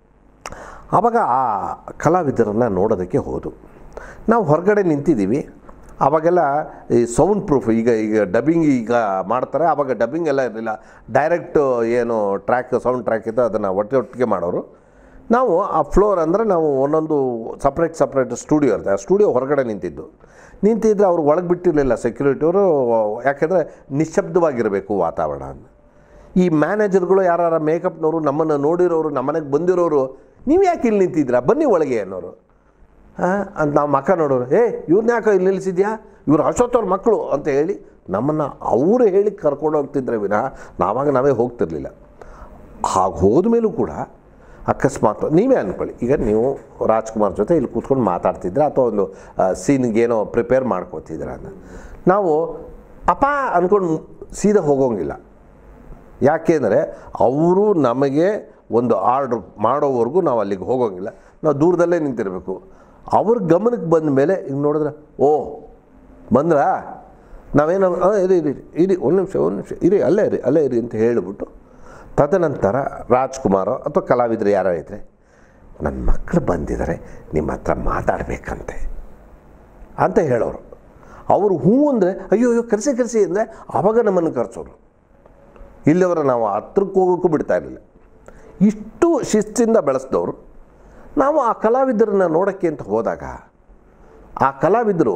ಆವಾಗ ಆ ಕಲಾವಿದರನ್ನು ನೋಡೋದಕ್ಕೆ ಹೋದು. ನಾವು ಹೊರಗಡೆ ನಿಂತಿದ್ದೀವಿ. ಆವಾಗೆಲ್ಲ ಈ ಸೌಂಡ್ ಪ್ರೂಫ್, ಈಗ ಡಬ್ಬಿಂಗ್ ಈಗ ಮಾಡ್ತಾರೆ, ಆವಾಗ ಡಬ್ಬಿಂಗ್ ಎಲ್ಲ ಇರಲಿಲ್ಲ. ಡೈರೆಕ್ಟ್ ಏನು ಟ್ರ್ಯಾಕ್, ಸೌಂಡ್ ಟ್ರ್ಯಾಕ್ ಇತ್ತು, ಅದನ್ನು ಒಟ್ಟಿಗೆ ಮಾಡೋರು. ನಾವು ಆ ಫ್ಲೋರ್ ಅಂದರೆ ನಾವು ಒಂದೊಂದು ಸಪ್ರೇಟ್ ಸ್ಟುಡಿಯೋ ಇರುತ್ತೆ. ಆ ಸ್ಟುಡಿಯೋ ಹೊರಗಡೆ ನಿಂತಿದ್ದರೆ ಅವ್ರು ಒಳಗೆ ಬಿಟ್ಟಿರಲಿಲ್ಲ ಸೆಕ್ಯೂರಿಟಿಯವರು, ಯಾಕೆಂದರೆ ನಿಶ್ಶಬ್ದವಾಗಿರಬೇಕು ವಾತಾವರಣ ಅಂತ. ಈ ಮ್ಯಾನೇಜರ್ಗಳು ಯಾರು ಮೇಕಪ್ನವರು ನಮ್ಮನ್ನು ನೋಡಿರೋರು, ನಮ್ಮನೆಗೆ ಬಂದಿರೋರು, ನೀವು ಯಾಕೆ ಇಲ್ಲಿ ನಿಂತಿದ್ದೀರಾ, ಬನ್ನಿ ಒಳಗೆ ಅನ್ನೋರು. ಅಂತ ನಾವು ಮಕ್ಕ ನೋಡೋರು, ಇವ್ರನ್ನ ಯಾಕೆ ಇಲ್ಲಿ ನಿಲ್ಲಿಸಿದ್ಯಾ, ಇವ್ರು ಅಶೋತ್ತವ್ರ ಮಕ್ಕಳು ಅಂತ ಹೇಳಿ ನಮ್ಮನ್ನು ಅವರು ಹೇಳಿ ಕರ್ಕೊಂಡು ಹೋಗ್ತಿದ್ರೆ ವಿನಃ ನಾವೇ ಹೋಗ್ತಿರ್ಲಿಲ್ಲ. ಹಾಗೆ ಹೋದ್ಮೇಲೂ ಕೂಡ ಅಕಸ್ಮಾತ್ ನೀವೇ ಅಂದ್ಕೊಳ್ಳಿ, ಈಗ ನೀವು ರಾಜ್ಕುಮಾರ್ ಜೊತೆ ಇಲ್ಲಿ ಕೂತ್ಕೊಂಡು ಮಾತಾಡ್ತಿದ್ರೆ ಅಥವಾ ಒಂದು ಸೀನ್ಗೆ ಏನೋ ಪ್ರಿಪೇರ್ ಮಾಡ್ಕೋತಿದ್ದೀರ ಅಂತ, ನಾವು ಅಪ್ಪ ಅಂದ್ಕೊಂಡು ಸೀದಾ ಹೋಗೋಂಗಿಲ್ಲ. ಯಾಕೆಂದರೆ ಅವರು ನಮಗೆ ಒಂದು ಆರ್ಡ್ರ್ ಮಾಡೋವರೆಗೂ ನಾವು ಅಲ್ಲಿಗೆ ಹೋಗೋಂಗಿಲ್ಲ. ನಾವು ದೂರದಲ್ಲೇ ನಿಂತಿರಬೇಕು. ಅವ್ರ ಗಮನಕ್ಕೆ ಬಂದ ಮೇಲೆ ಈಗ ನೋಡಿದ್ರೆ, ಓ ಬಂದ್ರಾ, ನಾವೇನೋ ಇರಿ ಒಂದು ನಿಮಿಷ ಅಲ್ಲೇ ಇರಿ ಅಂತ ಹೇಳಿಬಿಟ್ಟು, ತದನಂತರ ರಾಜ್ಕುಮಾರ ಅಥವಾ ಕಲಾವಿದರು ಯಾರೋ ಇದ್ದರೆ, ನನ್ನ ಮಕ್ಕಳು ಬಂದಿದ್ದಾರೆ, ನಿಮ್ಮ ಹತ್ರ ಮಾತಾಡಬೇಕಂತೆ ಅಂತ ಹೇಳೋರು. ಅವರು ಹ್ಞೂ ಅಂದರೆ ಅಯ್ಯೋ ಕರೆಸಿ ಅಂದರೆ ಆವಾಗ ನಮ್ಮನ್ನು ಕರೆಸೋರು. ಇಲ್ಲಿವರ ನಾವು ಹತ್ರಕ್ಕೆ ಹೋಗೋಕ್ಕೂ ಬಿಡ್ತಾ ಇರಲಿಲ್ಲ. ಇಷ್ಟು ಶಿಸ್ತಿಂದ ಬೆಳೆಸಿದವರು. ನಾವು ಆ ಕಲಾವಿದರನ್ನ ನೋಡೋಕ್ಕೆ ಅಂತ ಹೋದಾಗ ಆ ಕಲಾವಿದರು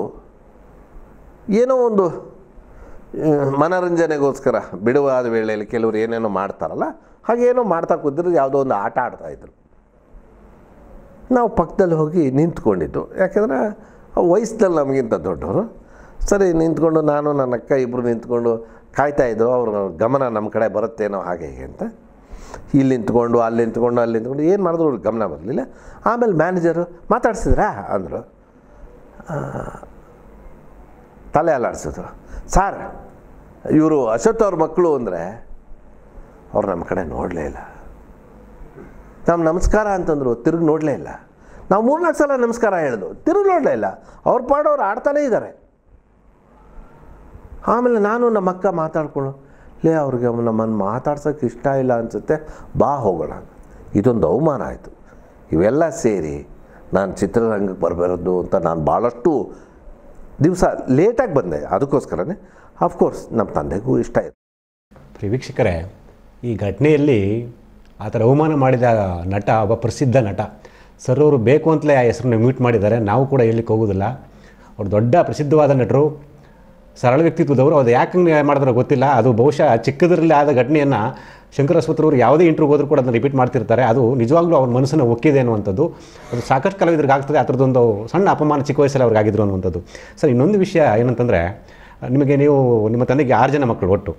ಏನೋ ಒಂದು ಮನೋರಂಜನೆಗೋಸ್ಕರ ಬಿಡುವಾದ ವೇಳೆಯಲ್ಲಿ ಕೆಲವರು ಏನೇನೋ ಮಾಡ್ತಾರಲ್ಲ, ಹಾಗೇನೋ ಮಾಡ್ತಾ ಕೂತಿದ್ರು, ಯಾವುದೋ ಒಂದು ಆಟ ಆಡ್ತಾಯಿದ್ರು. ನಾವು ಪಕ್ಕದಲ್ಲಿ ಹೋಗಿ ನಿಂತ್ಕೊಂಡಿದ್ದು, ಯಾಕೆಂದರೆ ವಯಸ್ಸಿನಲ್ಲಿ ನಮಗಿಂತ ದೊಡ್ಡವರು. ಸರಿ ನಿಂತ್ಕೊಂಡು ನಾನು ನನ್ನ ಅಕ್ಕ ಇಬ್ಬರು ನಿಂತ್ಕೊಂಡು ಕಾಯ್ತಾಯಿದ್ರು, ಅವ್ರ ಗಮನ ನಮ್ಮ ಕಡೆ ಬರುತ್ತೇನೋ ಹಾಗೆ ಹೀಗೆ ಅಂತ. ಇಲ್ಲಿ ನಿಂತ್ಕೊಂಡು ಅಲ್ಲಿ ನಿಂತ್ಕೊಂಡು ಏನು ಮಾಡಿದ್ರು ಅವ್ರಿಗೆ ಗಮನ ಬರಲಿಲ್ಲ. ಆಮೇಲೆ ಮ್ಯಾನೇಜರು ಮಾತಾಡ್ಸಿದ್ರಾ ಅಂದರು. ತಲೆ ಅಲ್ಲಾಡ್ಸಿದ್ರು. ಸಾರ್ ಇವರು ಅಶೋತ್ ಅವ್ರ ಮಕ್ಕಳು ಅಂದರೆ ಅವ್ರು ನಮ್ಮ ಕಡೆ ನೋಡಲೇ ಇಲ್ಲ. ನಾವು ನಮಸ್ಕಾರ ಅಂತಂದರು, ತಿರುಗಿ ನೋಡಲೇ ಇಲ್ಲ. ನಾವು 3-4 ಸಲ ನಮಸ್ಕಾರ ಹೇಳಿದ್ರು, ತಿರುಗಿ ನೋಡಲೇ ಇಲ್ಲ. ಅವ್ರ ಪಾಡೋರು ಆಡ್ತಾನೇ ಇದ್ದಾರೆ. ಆಮೇಲೆ ನಾನು ನಮ್ಮ ಅಕ್ಕ ಮಾತಾಡ್ಕೊಂಡು, ಅವ್ರಿಗೆ ನಮ್ಮನ್ನು ಮಾತಾಡ್ಸೋಕ್ಕೆ ಇಷ್ಟ ಇಲ್ಲ ಅನಿಸುತ್ತೆ, ಬಾ ಹೋಗೋಣ. ಇದೊಂದು ಅವಮಾನ ಆಯಿತು. ಇವೆಲ್ಲ ಸೇರಿ ನಾನು ಚಿತ್ರರಂಗಕ್ಕೆ ಬರಬಾರದು ಅಂತ ನಾನು ಭಾಳಷ್ಟು ದಿವಸ ಲೇಟಾಗಿ ಬಂದೆ. ಅದಕ್ಕೋಸ್ಕರನೇ ಆಫ್ಕೋರ್ಸ್ ನಮ್ಮ ತಂದೆಗೂ ಇಷ್ಟ ಆಯಿತು. ವೀಕ್ಷಕರೇ, ಈ ಘಟನೆಯಲ್ಲಿ ಆ ಥರ ಅವಮಾನ ಮಾಡಿದ ನಟ ಒಬ್ಬ ಪ್ರಸಿದ್ಧ ನಟ ಸರ್. ಅವರು ಬೇಕು ಅಂತಲೇ ಆ ಹೆಸರನ್ನು ಮ್ಯೂಟ್ ಮಾಡಿದ್ದಾರೆ. ನಾವು ಕೂಡ ಹೇಳಲಿಕ್ಕೆ ಹೋಗೋದಿಲ್ಲ. ಅವರು ದೊಡ್ಡ ಪ್ರಸಿದ್ಧವಾದ ನಟರು, ಸರಳ ವ್ಯಕ್ತಿತ್ವದವರು. ಅದು ಯಾಕೆ ಮಾಡಿದ್ರೆ ಗೊತ್ತಿಲ್ಲ. ಅದು ಬಹುಶಃ ಚಿಕ್ಕದರಲ್ಲಿ ಆದ ಘಟನೆಯನ್ನು ಶಂಕರ್ ಅಶ್ವಥ್ ಅವರು ಯಾವುದೇ ಇಂಟರ್ವ್ಯೂ ಹೋದರೂ ಕೂಡ ಅದನ್ನು ರಿಪೀಟ್ ಮಾಡ್ತಿರ್ತಾರೆ. ಅದು ನಿಜವಾಗ್ಲೂ ಅವ್ರ ಮನಸ್ಸನ್ನು ಒಕ್ಕಿದೆ ಅನ್ನುವಂಥದ್ದು. ಅದು ಸಾಕಷ್ಟು ಕಲಾವಿದರಿಗೆ ಆಗ್ತದೆ. ಆ ಥರದ್ದೊಂದು ಸಣ್ಣ ಅಪಮಾನ ಚಿಕ್ಕ ವಯಸ್ಸಲ್ಲಿ ಅವ್ರಿಗೆ ಆಗಿದ್ರು ಅನ್ನುವಂಥದ್ದು. ಸರ್, ಇನ್ನೊಂದು ವಿಷಯ ಏನಂತಂದರೆ, ನಿಮ್ಮ ತಂದೆಗೆ 6 ಜನ ಮಕ್ಕಳು ಒಟ್ಟು.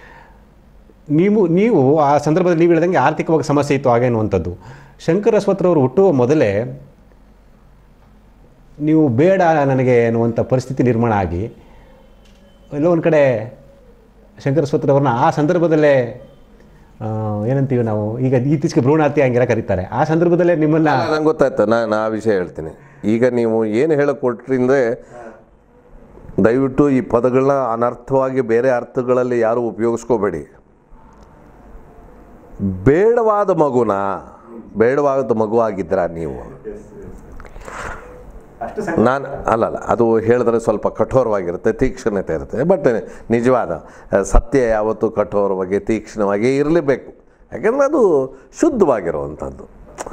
ನೀವು ಆ ಸಂದರ್ಭದಲ್ಲಿ ನೀವು ಹೇಳಿದಂಗೆ ಆರ್ಥಿಕವಾಗಿ ಸಮಸ್ಯೆ ಇತ್ತು ಹಾಗೆ ಅನ್ನುವಂಥದ್ದು. ಶಂಕರ್ ಅಶ್ವಥ್ ಅವರು ಹುಟ್ಟುವ ಮೊದಲೇ ನೀವು ಬೇಡ ನನಗೆ ಅನ್ನುವಂಥ ಪರಿಸ್ಥಿತಿ ನಿರ್ಮಾಣ ಆಗಿ ಎಲ್ಲೋ ಒಂದು ಕಡೆ ಶಂಕರ್ ಅಶ್ವಥ್ ಅವ್ರನ್ನ ಆ ಸಂದರ್ಭದಲ್ಲೇ ಏನಂತೀವಿ ನಾವು ಈಗ ಇತ್ತೀಚೆಗೆ ಭ್ರೂಣ ಹತ್ಯೆ ಹಂಗೆಲ್ಲ ಕರೀತಾರೆ. ಆ ಸಂದರ್ಭದಲ್ಲೇ ನಿಮ್ಮನ್ನು ನಂಗೆ ಗೊತ್ತಾಯ್ತು. ನಾನು ಆ ವಿಷಯ ಹೇಳ್ತೀನಿ. ಈಗ ನೀವು ಏನು ಹೇಳಕ್ಕೆ ಕೊಟ್ಟರಿಂದರೆ ದಯವಿಟ್ಟು ಈ ಪದಗಳನ್ನ ಅನರ್ಥವಾಗಿ ಬೇರೆ ಅರ್ಥಗಳಲ್ಲಿ ಯಾರೂ ಉಪಯೋಗಿಸ್ಕೋಬೇಡಿ. ಬೇಡವಾದ ಮಗು ಆಗಿದ್ದೀರಾ ನೀವು? ನಾನು ಅಲ್ಲಲ್ಲ, ಅದು ಹೇಳಿದ್ರೆ ಸ್ವಲ್ಪ ಕಠೋರವಾಗಿರುತ್ತೆ, ತೀಕ್ಷ್ಣತೆ ಇರುತ್ತೆ. ಬಟ್ ನಿಜವಾದ ಸತ್ಯ ಯಾವತ್ತೂ ಕಠೋರವಾಗಿ ತೀಕ್ಷ್ಣವಾಗಿ ಇರಲೇಬೇಕು. ಯಾಕೆಂದರೆ ಅದು ಶುದ್ಧವಾಗಿರುವಂಥದ್ದು.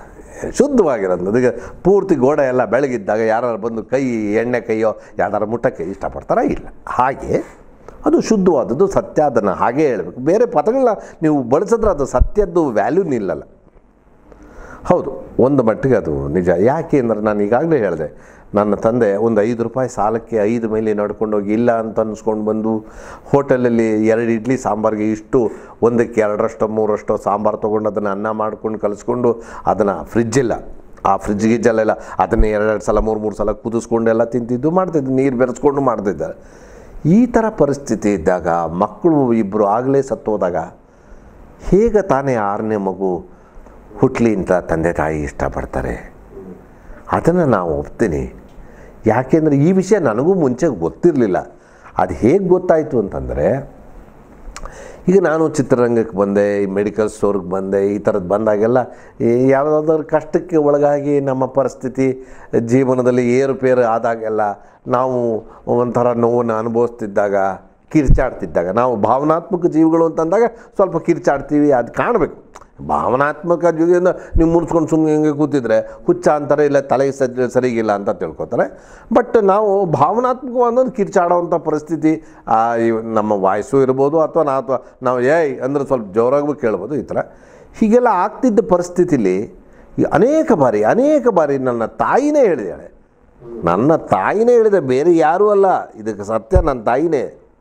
ಈಗ ಪೂರ್ತಿ ಗೋಡೆ ಎಲ್ಲ ಬೆಳಗಿದ್ದಾಗ ಯಾರು ಬಂದು ಎಣ್ಣೆ ಕೈಯೋ ಯಾರು ಮುಟ್ಟಕ್ಕೆ ಇಷ್ಟಪಡ್ತಾರ? ಇಲ್ಲ. ಹಾಗೆ ಅದು ಶುದ್ಧವಾದದ್ದು, ಸತ್ಯ. ಅದನ್ನು ಹಾಗೇ ಹೇಳಬೇಕು. ಬೇರೆ ಪದಗಳನ್ನ ನೀವು ಬಳಸಿದ್ರೆ ಅದು ಸತ್ಯದ್ದು ವ್ಯಾಲ್ಯೂ ನಿಲ್ಲಲ್ಲ. ಹೌದು, ಒಂದು ಮಟ್ಟಿಗೆ ಅದು ನಿಜ. ಯಾಕೆ ಅಂದರೆ ನಾನು ಈಗಾಗಲೇ ಹೇಳಿದೆ, ನನ್ನ ತಂದೆ ಒಂದು 5 ರೂಪಾಯಿ ಸಾಲಕ್ಕೆ 5 ಮೈಲಿ ನಡ್ಕೊಂಡೋಗಿ ಇಲ್ಲ ಅಂತ ಅನ್ನಿಸ್ಕೊಂಡು ಬಂದು ಹೋಟೆಲಲ್ಲಿ 2 ಇಡ್ಲಿ ಸಾಂಬಾರಿಗೆ ಇಷ್ಟು, ಒಂದಕ್ಕೆ 2ರಷ್ಟೋ 3ರಷ್ಟೋ ಸಾಂಬಾರು ತೊಗೊಂಡು ಅದನ್ನು ಅನ್ನ ಮಾಡ್ಕೊಂಡು ಕಲಿಸ್ಕೊಂಡು, ಅದನ್ನು ಫ್ರಿಜ್ಜಿಲ್ಲ, ಆ ಫ್ರಿಜ್ಜಿಗೆಲ್ಲ ಅದನ್ನೇ 2 ಸಲ 3 ಸಲ ಕುದಿಸ್ಕೊಂಡೆಲ್ಲ ತಿಂತಿದ್ದು ಮಾಡ್ತಿದ್ದು, ನೀರು ಬೆರೆಸ್ಕೊಂಡು ಮಾಡ್ತಿದ್ದಾರೆ. ಈ ಥರ ಪರಿಸ್ಥಿತಿ ಇದ್ದಾಗ ಮಕ್ಕಳು 2 ಆಗಲೇ ಸತ್ತೋದಾಗ ಹೇಗೆ ತಾನೇ 6ನೇ ಮಗು ಹುಟ್ಟಲಿ ಅಂತ ತಂದೆ ತಾಯಿ ಇಷ್ಟಪಡ್ತಾರೆ. ಅದನ್ನು ನಾವು ಒಪ್ತೀನಿ. ಯಾಕೆಂದರೆ ಈ ವಿಷಯ ನನಗೂ ಮುಂಚೆ ಗೊತ್ತಿರಲಿಲ್ಲ. ಅದು ಹೇಗೆ ಗೊತ್ತಾಯಿತು ಅಂತಂದರೆ, ಈಗ ನಾನು ಚಿತ್ರರಂಗಕ್ಕೆ ಬಂದೆ, ಮೆಡಿಕಲ್ ಸ್ಟೋರ್ಗೆ ಬಂದೆ, ಈ ಥರದ್ದು ಬಂದಾಗೆಲ್ಲ ಯಾವುದಾದ್ರೂ ಕಷ್ಟಕ್ಕೆ ಒಳಗಾಗಿ ನಮ್ಮ ಪರಿಸ್ಥಿತಿ ಜೀವನದಲ್ಲಿ ಏರುಪೇರು ಆದಾಗೆಲ್ಲ ನಾವು ಒಂಥರ ನೋವನ್ನು ಅನುಭವಿಸ್ತಿದ್ದಾಗ, ಕಿರ್ಚಾಡ್ತಿದ್ದಾಗ, ನಾವು ಭಾವನಾತ್ಮಕ ಜೀವಿಗಳು ಅಂತಂದಾಗ ಸ್ವಲ್ಪ ಕಿರ್ಚಾಡ್ತೀವಿ. ಅದು ಕಾಣಬೇಕು. ಭಾವನಾತ್ಮಕ ಜೀವಿಯಿಂದ ನೀವು ಮುರಿಸ್ಕೊಂಡು ಸುಮ್ಮನೆ ಹಿಂಗೆ ಕೂತಿದ್ರೆ ಹುಚ್ಚ ಅಂತಾರೆ, ಇಲ್ಲ ತಲೆಗೆ ಸರಿಗಿಲ್ಲ ಅಂತ ತಿಳ್ಕೊತಾರೆ. ಬಟ್ ನಾವು ಭಾವನಾತ್ಮಕವಾದೊಂದು ಕಿರ್ಚಾಡೋವಂಥ ಪರಿಸ್ಥಿತಿ ನಮ್ಮ ವಾಯ್ಸು ಇರ್ಬೋದು, ಅಥವಾ ನಾವು ಏಯ್ ಅಂದರೆ ಸ್ವಲ್ಪ ಜೋರಾಗೂ ಕೇಳ್ಬೋದು. ಈ ಥರ ಹೀಗೆಲ್ಲ ಆಗ್ತಿದ್ದ ಪರಿಸ್ಥಿತಿಲಿ ಅನೇಕ ಬಾರಿ ನನ್ನ ತಾಯಿನೇ ಹೇಳಿದಾಳೆ. ನನ್ನ ತಾಯಿನೇ ಹೇಳಿದೆ, ಬೇರೆ ಯಾರೂ ಅಲ್ಲ, ಇದಕ್ಕೆ ಸತ್ಯ ನನ್ನ ತಾಯಿನೇ.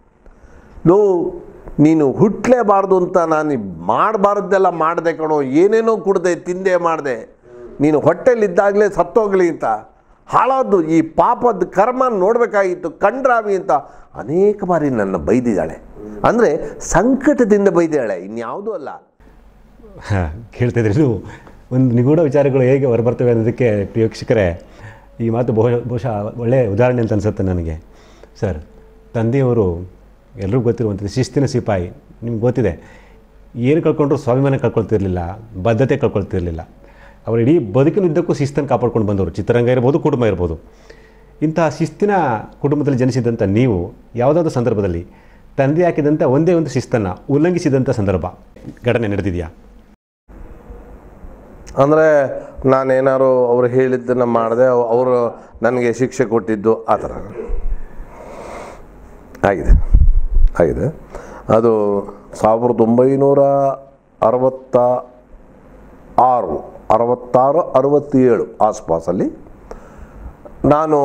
ನೀನು ಹುಟ್ಟಲೇಬಾರ್ದು ಅಂತ ನಾನು ಮಾಡಬಾರ್ದೆಲ್ಲ ಮಾಡಿದೆ ಕಣೋ, ಏನೇನೋ ಕುಡ್ದೆ, ತಿಂದೆ, ಮಾಡಿದೆ, ನೀನು ಹೊಟ್ಟೆಲಿದ್ದಾಗಲೇ ಸತ್ತೋಗಲಿ ಅಂತ, ಹಾಳಾದ್ದು ಈ ಪಾಪದ ಕರ್ಮ ನೋಡಬೇಕಾಗಿತ್ತು, ಕಂಡ್ರಾವಿ ಅಂತ ಅನೇಕ ಬಾರಿ ನನ್ನ ಬೈದಿದ್ದಾಳೆ. ಅಂದರೆ ಸಂಕಟದಿಂದ ಬೈದಿದ್ದಾಳೆ, ಇನ್ಯಾವುದೂ ಅಲ್ಲ. ಕೇಳ್ತಿದ್ರಿ ನೀವು ಒಂದು ನಿಗೂಢ ವಿಚಾರಗಳು ಹೇಗೆ ಹೊರಬರ್ತವೆ ಅನ್ನೋದಕ್ಕೆ ವೀಕ್ಷಕರೇ ಈ ಮಾತು ಬಹುಶಃ ಒಳ್ಳೆಯ ಉದಾಹರಣೆ ಅಂತ ಅನಿಸುತ್ತೆ ನನಗೆ. ಸರ್, ತಂದೆಯವರು ಎಲ್ಲರಿಗೂ ಗೊತ್ತಿರುವಂಥದ್ದು ಶಿಸ್ತಿನ ಸಿಪಾಯಿ. ನಿಮ್ಗೆ ಗೊತ್ತಿದೆ, ಏನು ಕಳ್ಕೊಂಡ್ರು ಸ್ವಾಭಿಮಾನ ಕಳ್ಕೊಳ್ತಿರಲಿಲ್ಲ, ಬದ್ಧತೆ ಕಳ್ಕೊಳ್ತಿರಲಿಲ್ಲ. ಅವರು ಇಡೀ ಬದುಕಿನುದ್ದಕ್ಕೂ ಶಿಸ್ತನ್ನು ಕಾಪಾಡ್ಕೊಂಡು ಬಂದವರು. ಚಿತ್ರರಂಗ ಇರ್ಬೋದು, ಕುಟುಂಬ ಇರ್ಬೋದು. ಇಂತಹ ಶಿಸ್ತಿನ ಕುಟುಂಬದಲ್ಲಿ ಜನಿಸಿದಂಥ ನೀವು ಯಾವುದಾದ್ರೂ ಸಂದರ್ಭದಲ್ಲಿ ತಂದೆ ಹಾಕಿದಂಥ ಒಂದೇ ಒಂದು ಶಿಸ್ತನ್ನು ಉಲ್ಲಂಘಿಸಿದಂಥ ಸಂದರ್ಭ, ಘಟನೆ ನಡೆದಿದೆಯಾ? ಅಂದರೆ ನಾನೇನಾದ್ರು ಅವ್ರು ಹೇಳಿದ್ದನ್ನು ಮಾಡಿದೆ, ಅವರು ನನಗೆ ಶಿಕ್ಷೆ ಕೊಟ್ಟಿದ್ದು ಆ ಥರ ಆಗಿದೆ. ಅದು 1966-67 ಆಸ್ಪಾಸಲ್ಲಿ. ನಾನು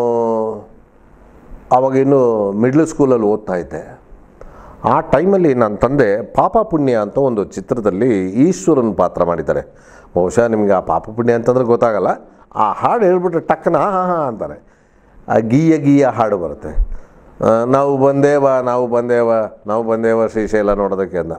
ಆವಾಗಿನ್ನೂ ಮಿಡ್ಲ್ ಸ್ಕೂಲಲ್ಲಿ ಓದ್ತಾ ಇದ್ದೆ. ಆ ಟೈಮಲ್ಲಿ ನನ್ನ ತಂದೆ ಪಾಪ ಪುಣ್ಯ ಅಂತ ಒಂದು ಚಿತ್ರದಲ್ಲಿ ಈಶ್ವರನ ಪಾತ್ರ ಮಾಡಿದ್ದಾರೆ. ಬಹುಶಃ ನಿಮಗೆ ಆ ಪಾಪ ಪುಣ್ಯ ಅಂತಂದ್ರೆ ಗೊತ್ತಾಗಲ್ಲ. ಆ ಹಾಡು ಹೇಳ್ಬಿಟ್ರೆ ಟಕ್ಕನ ಹಾ ಅಂತಾರೆ. ಆ ಗೀಯ ಹಾಡು ಬರುತ್ತೆ. ನಾವು ಬಂದೇವ ಶ್ರೀಶೈಲ ನೋಡೋದಕ್ಕೆ ಅಂತ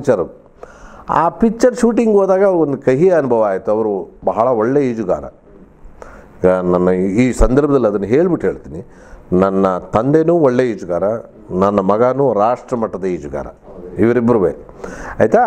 ಆ ಪಿಕ್ಚರ್ ಶೂಟಿಂಗ್ ಹೋದಾಗ ಒಂದು ಕಹಿ ಅನುಭವ ಆಯಿತು. ಅವರು ಬಹಳ ಒಳ್ಳೆ ಈಜುಗಾರ. ನನ್ನ ಈ ಸಂದರ್ಭದಲ್ಲಿ ಅದನ್ನು ಹೇಳ್ತೀನಿ. ನನ್ನ ತಂದೆನೂ ಒಳ್ಳೆ ಈಜುಗಾರ, ನನ್ನ ಮಗನೂ ರಾಷ್ಟ್ರ ಮಟ್ಟದ ಈಜುಗಾರ, ಇವರಿಬ್ಬರೂ ಆಯಿತಾ.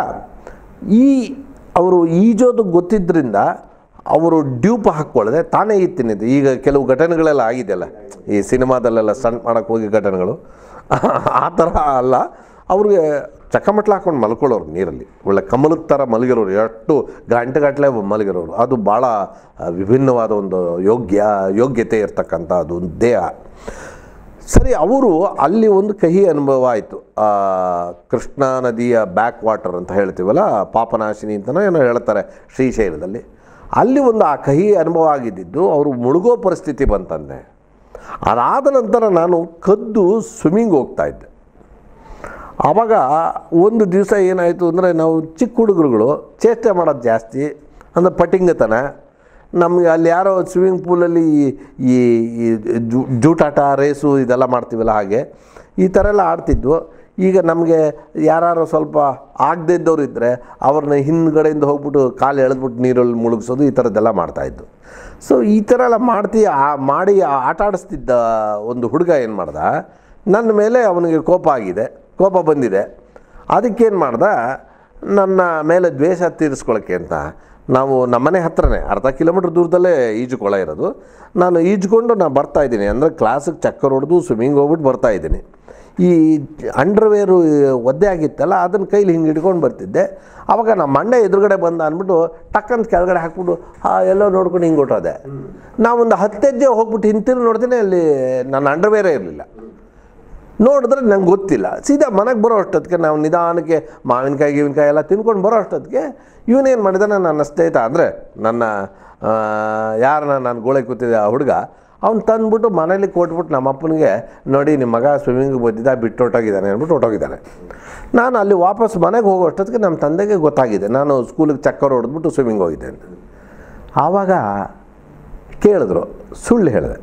ಅವರು ಈಜೋದು ಗೊತ್ತಿದ್ದರಿಂದ ಅವರು ಡ್ಯೂಪ್ ಹಾಕ್ಕೊಳ್ಳದೆ ತಾನೇ ಈಜ್ತಿನಿದ್ದು. ಈಗ ಕೆಲವು ಘಟನೆಗಳೆಲ್ಲ ಆಗಿದೆಯಲ್ಲ, ಈ ಸಿನಿಮಾದಲ್ಲೆಲ್ಲ ಸ್ಟಂಟ್ ಮಾಡೋಕ್ಕೆ ಹೋಗಿ ಘಟನೆಗಳು, ಆ ಥರ ಅಲ್ಲ. ಅವ್ರಿಗೆ ಚಕ್ಕಮಟ್ಲ ಹಾಕ್ಕೊಂಡು ಮಲ್ಕೊಳ್ಳೋರು ನೀರಲ್ಲಿ, ಒಳ್ಳೆ ಕಮಲದ ಥರ ಮಲಗಿರೋರು, ಎಷ್ಟು ಗಂಟೆಗಟ್ಟಲೆ ಮಲಗಿರೋರು. ಅದು ಭಾಳ ವಿಭಿನ್ನವಾದ ಒಂದು ಯೋಗ್ಯತೆ ಇರ್ತಕ್ಕಂಥ ಅದು ದೇಹ. ಸರಿ, ಅವರು ಅಲ್ಲಿ ಒಂದು ಕಹಿ ಅನುಭವ ಆಯಿತು. ಕೃಷ್ಣಾ ನದಿಯ ಬ್ಯಾಕ್ ವಾಟರ್ ಅಂತ ಹೇಳ್ತೀವಲ್ಲ, ಪಾಪನಾಶಿನಿ ಅಂತಲೋ ಏನೋ ಹೇಳ್ತಾರೆ ಶ್ರೀಶೈಲದಲ್ಲಿ. ಅಲ್ಲಿ ಒಂದು ಆ ಕಹಿ ಅನುಭವ ಆಗಿದ್ದು ಅವರು ಮುಳುಗೋ ಪರಿಸ್ಥಿತಿ ಬಂತಂದೆ. ಅದಾದ ನಂತರ ನಾನು ಕದ್ದು ಸ್ವಿಮ್ಮಿಂಗ್ ಹೋಗ್ತಾಯಿದ್ದೆ. ಆವಾಗ ಒಂದು ದಿವಸ ಏನಾಯಿತು ಅಂದರೆ, ನಾವು ಚಿಕ್ಕ ಹುಡುಗರುಗಳು ಚೇಷ್ಟೆ ಮಾಡೋದು ಜಾಸ್ತಿ, ಅಂದರೆ ಪಟಿಂಗತನ. ನಮಗೆ ಅಲ್ಲಿ ಯಾರೋ ಸ್ವಿಮ್ಮಿಂಗ್ ಪೂಲಲ್ಲಿ ಈ ಜೂಟಾಟ ರೇಸು ಇದೆಲ್ಲ ಮಾಡ್ತೀವಲ್ಲ, ಹಾಗೆ ಈ ಥರ ಎಲ್ಲ ಆಡ್ತಿದ್ವು. ಈಗ ನಮಗೆ ಯಾರು ಸ್ವಲ್ಪ ಆಗದೇ ಇದ್ದವ್ರು ಇದ್ದರೆ ಅವ್ರನ್ನ ಹಿಂದ್ಗಡೆಯಿಂದ ಹೋಗ್ಬಿಟ್ಟು ಕಾಲು ಎಳೆದ್ಬಿಟ್ಟು ನೀರಲ್ಲಿ ಮುಳುಗಿಸೋದು, ಈ ಥರದ್ದೆಲ್ಲ ಮಾಡ್ತಾಯಿದ್ದು. ಸೊ ಈ ಥರ ಎಲ್ಲ ಮಾಡಿ ಆಟ ಆಡಿಸ್ತಿದ್ದ ಒಂದು ಹುಡುಗ ಏನು ಮಾಡ್ದ, ನನ್ನ ಮೇಲೆ ಅವನಿಗೆ ಕೋಪ ಬಂದಿದೆ. ಅದಕ್ಕೇನು ಮಾಡ್ದ, ನನ್ನ ಮೇಲೆ ದ್ವೇಷ ತೀರಿಸ್ಕೊಳ್ಳೋಕ್ಕೆ ಅಂತ ನಾವು ನಮ್ಮನೆ ಹತ್ರನೇ ಅರ್ಧ ಕಿಲೋಮೀಟ್ರ್ ದೂರದಲ್ಲೇ ಈಜುಕೊಳ ಇರೋದು. ನಾನು ಈಜ್ಕೊಂಡು ಬರ್ತಾಯಿದ್ದೀನಿ, ಅಂದರೆ ಕ್ಲಾಸಿಗೆ ಚಕ್ಕರ್ ಹೊಡೆದು ಸ್ವಿಮ್ಮಿಂಗ್ ಹೋಗ್ಬಿಟ್ಟು ಬರ್ತಾಯಿದ್ದೀನಿ. ಈ ಅಂಡರ್ವೇರು ಒದ್ದೆ ಆಗಿತ್ತಲ್ಲ, ಅದನ್ನು ಕೈಲಿ ಹಿಂಗೆ ಹಿಡ್ಕೊಂಡು ಬರ್ತಿದ್ದೆ. ಆವಾಗ ನಮ್ಮ ಮಂಡೆ ಎದುರುಗಡೆ ಬಂದ ಅಂದ್ಬಿಟ್ಟು ಟಕ್ಕಂತ ಕೆಳಗಡೆ ಹಾಕ್ಬಿಟ್ಟು ಎಲ್ಲೋ ನೋಡ್ಕೊಂಡು ಹಿಂಗೆ ಹೊಟ್ಟೋದೆ. ನಾವೊಂದು 10 ಹೆಜ್ಜೆ ಹೋಗ್ಬಿಟ್ಟು ಹಿಂತಿರು ನೋಡ್ತೀನಿ, ಅಲ್ಲಿ ನನ್ನ ಅಂಡರ್ವೇರೇ ಇರಲಿಲ್ಲ. ನೋಡಿದ್ರೆ ನಂಗೆ ಗೊತ್ತಿಲ್ಲ. ಸೀದಾ ಮನೆಗೆ ಬರೋ ಅಷ್ಟೊತ್ತಿಗೆ ನಾವು ನಿಧಾನಕ್ಕೆ ಮಾವಿನಕಾಯಿ ಎಲ್ಲ ತಿನ್ಕೊಂಡು ಬರೋ ಅಷ್ಟೊತ್ತಿಗೆ ಇವನೇನು ಮಾಡಿದಾನೆ, ನನ್ನ ಸ್ನೇಹಿತ ಅಂದರೆ ನಾನು ಗೋಳೆ ಕೂತಿದ್ದೆ ಆ ಹುಡುಗ, ಅವ್ನು ತಂದುಬಿಟ್ಟು ಮನೇಲಿ ಕೊಟ್ಬಿಟ್ಟು ನಮ್ಮ ಅಪ್ಪನಿಗೆ, ನೋಡಿ ನಿಮ್ಮ ಮಗ ಸ್ವಿಮ್ಮಿಂಗಿಗೆ ಬಂದಿದ್ದ, ಬಿಟ್ಟು ಹೊಟ್ಟೋಗಿದ್ದಾನೆ ಅಂದ್ಬಿಟ್ಟು ಹೊಟ್ಟೋಗಿದ್ದಾನೆ. ನಾನು ಅಲ್ಲಿ ವಾಪಸ್ ಮನೆಗೆ ಹೋಗೋ ಅಷ್ಟೊತ್ತಿಗೆ ನಮ್ಮ ತಂದೆಗೆ ಗೊತ್ತಾಗಿದೆ ನಾನು ಸ್ಕೂಲಿಗೆ ಚಕ್ಕರ್ ಹೊಡೆದ್ಬಿಟ್ಟು ಸ್ವಿಮ್ಮಿಂಗ್ ಹೋಗಿದ್ದೆ ಅಂತ. ಆವಾಗ ಕೇಳಿದ್ರು, ಸುಳ್ಳು ಹೇಳಿದೆ.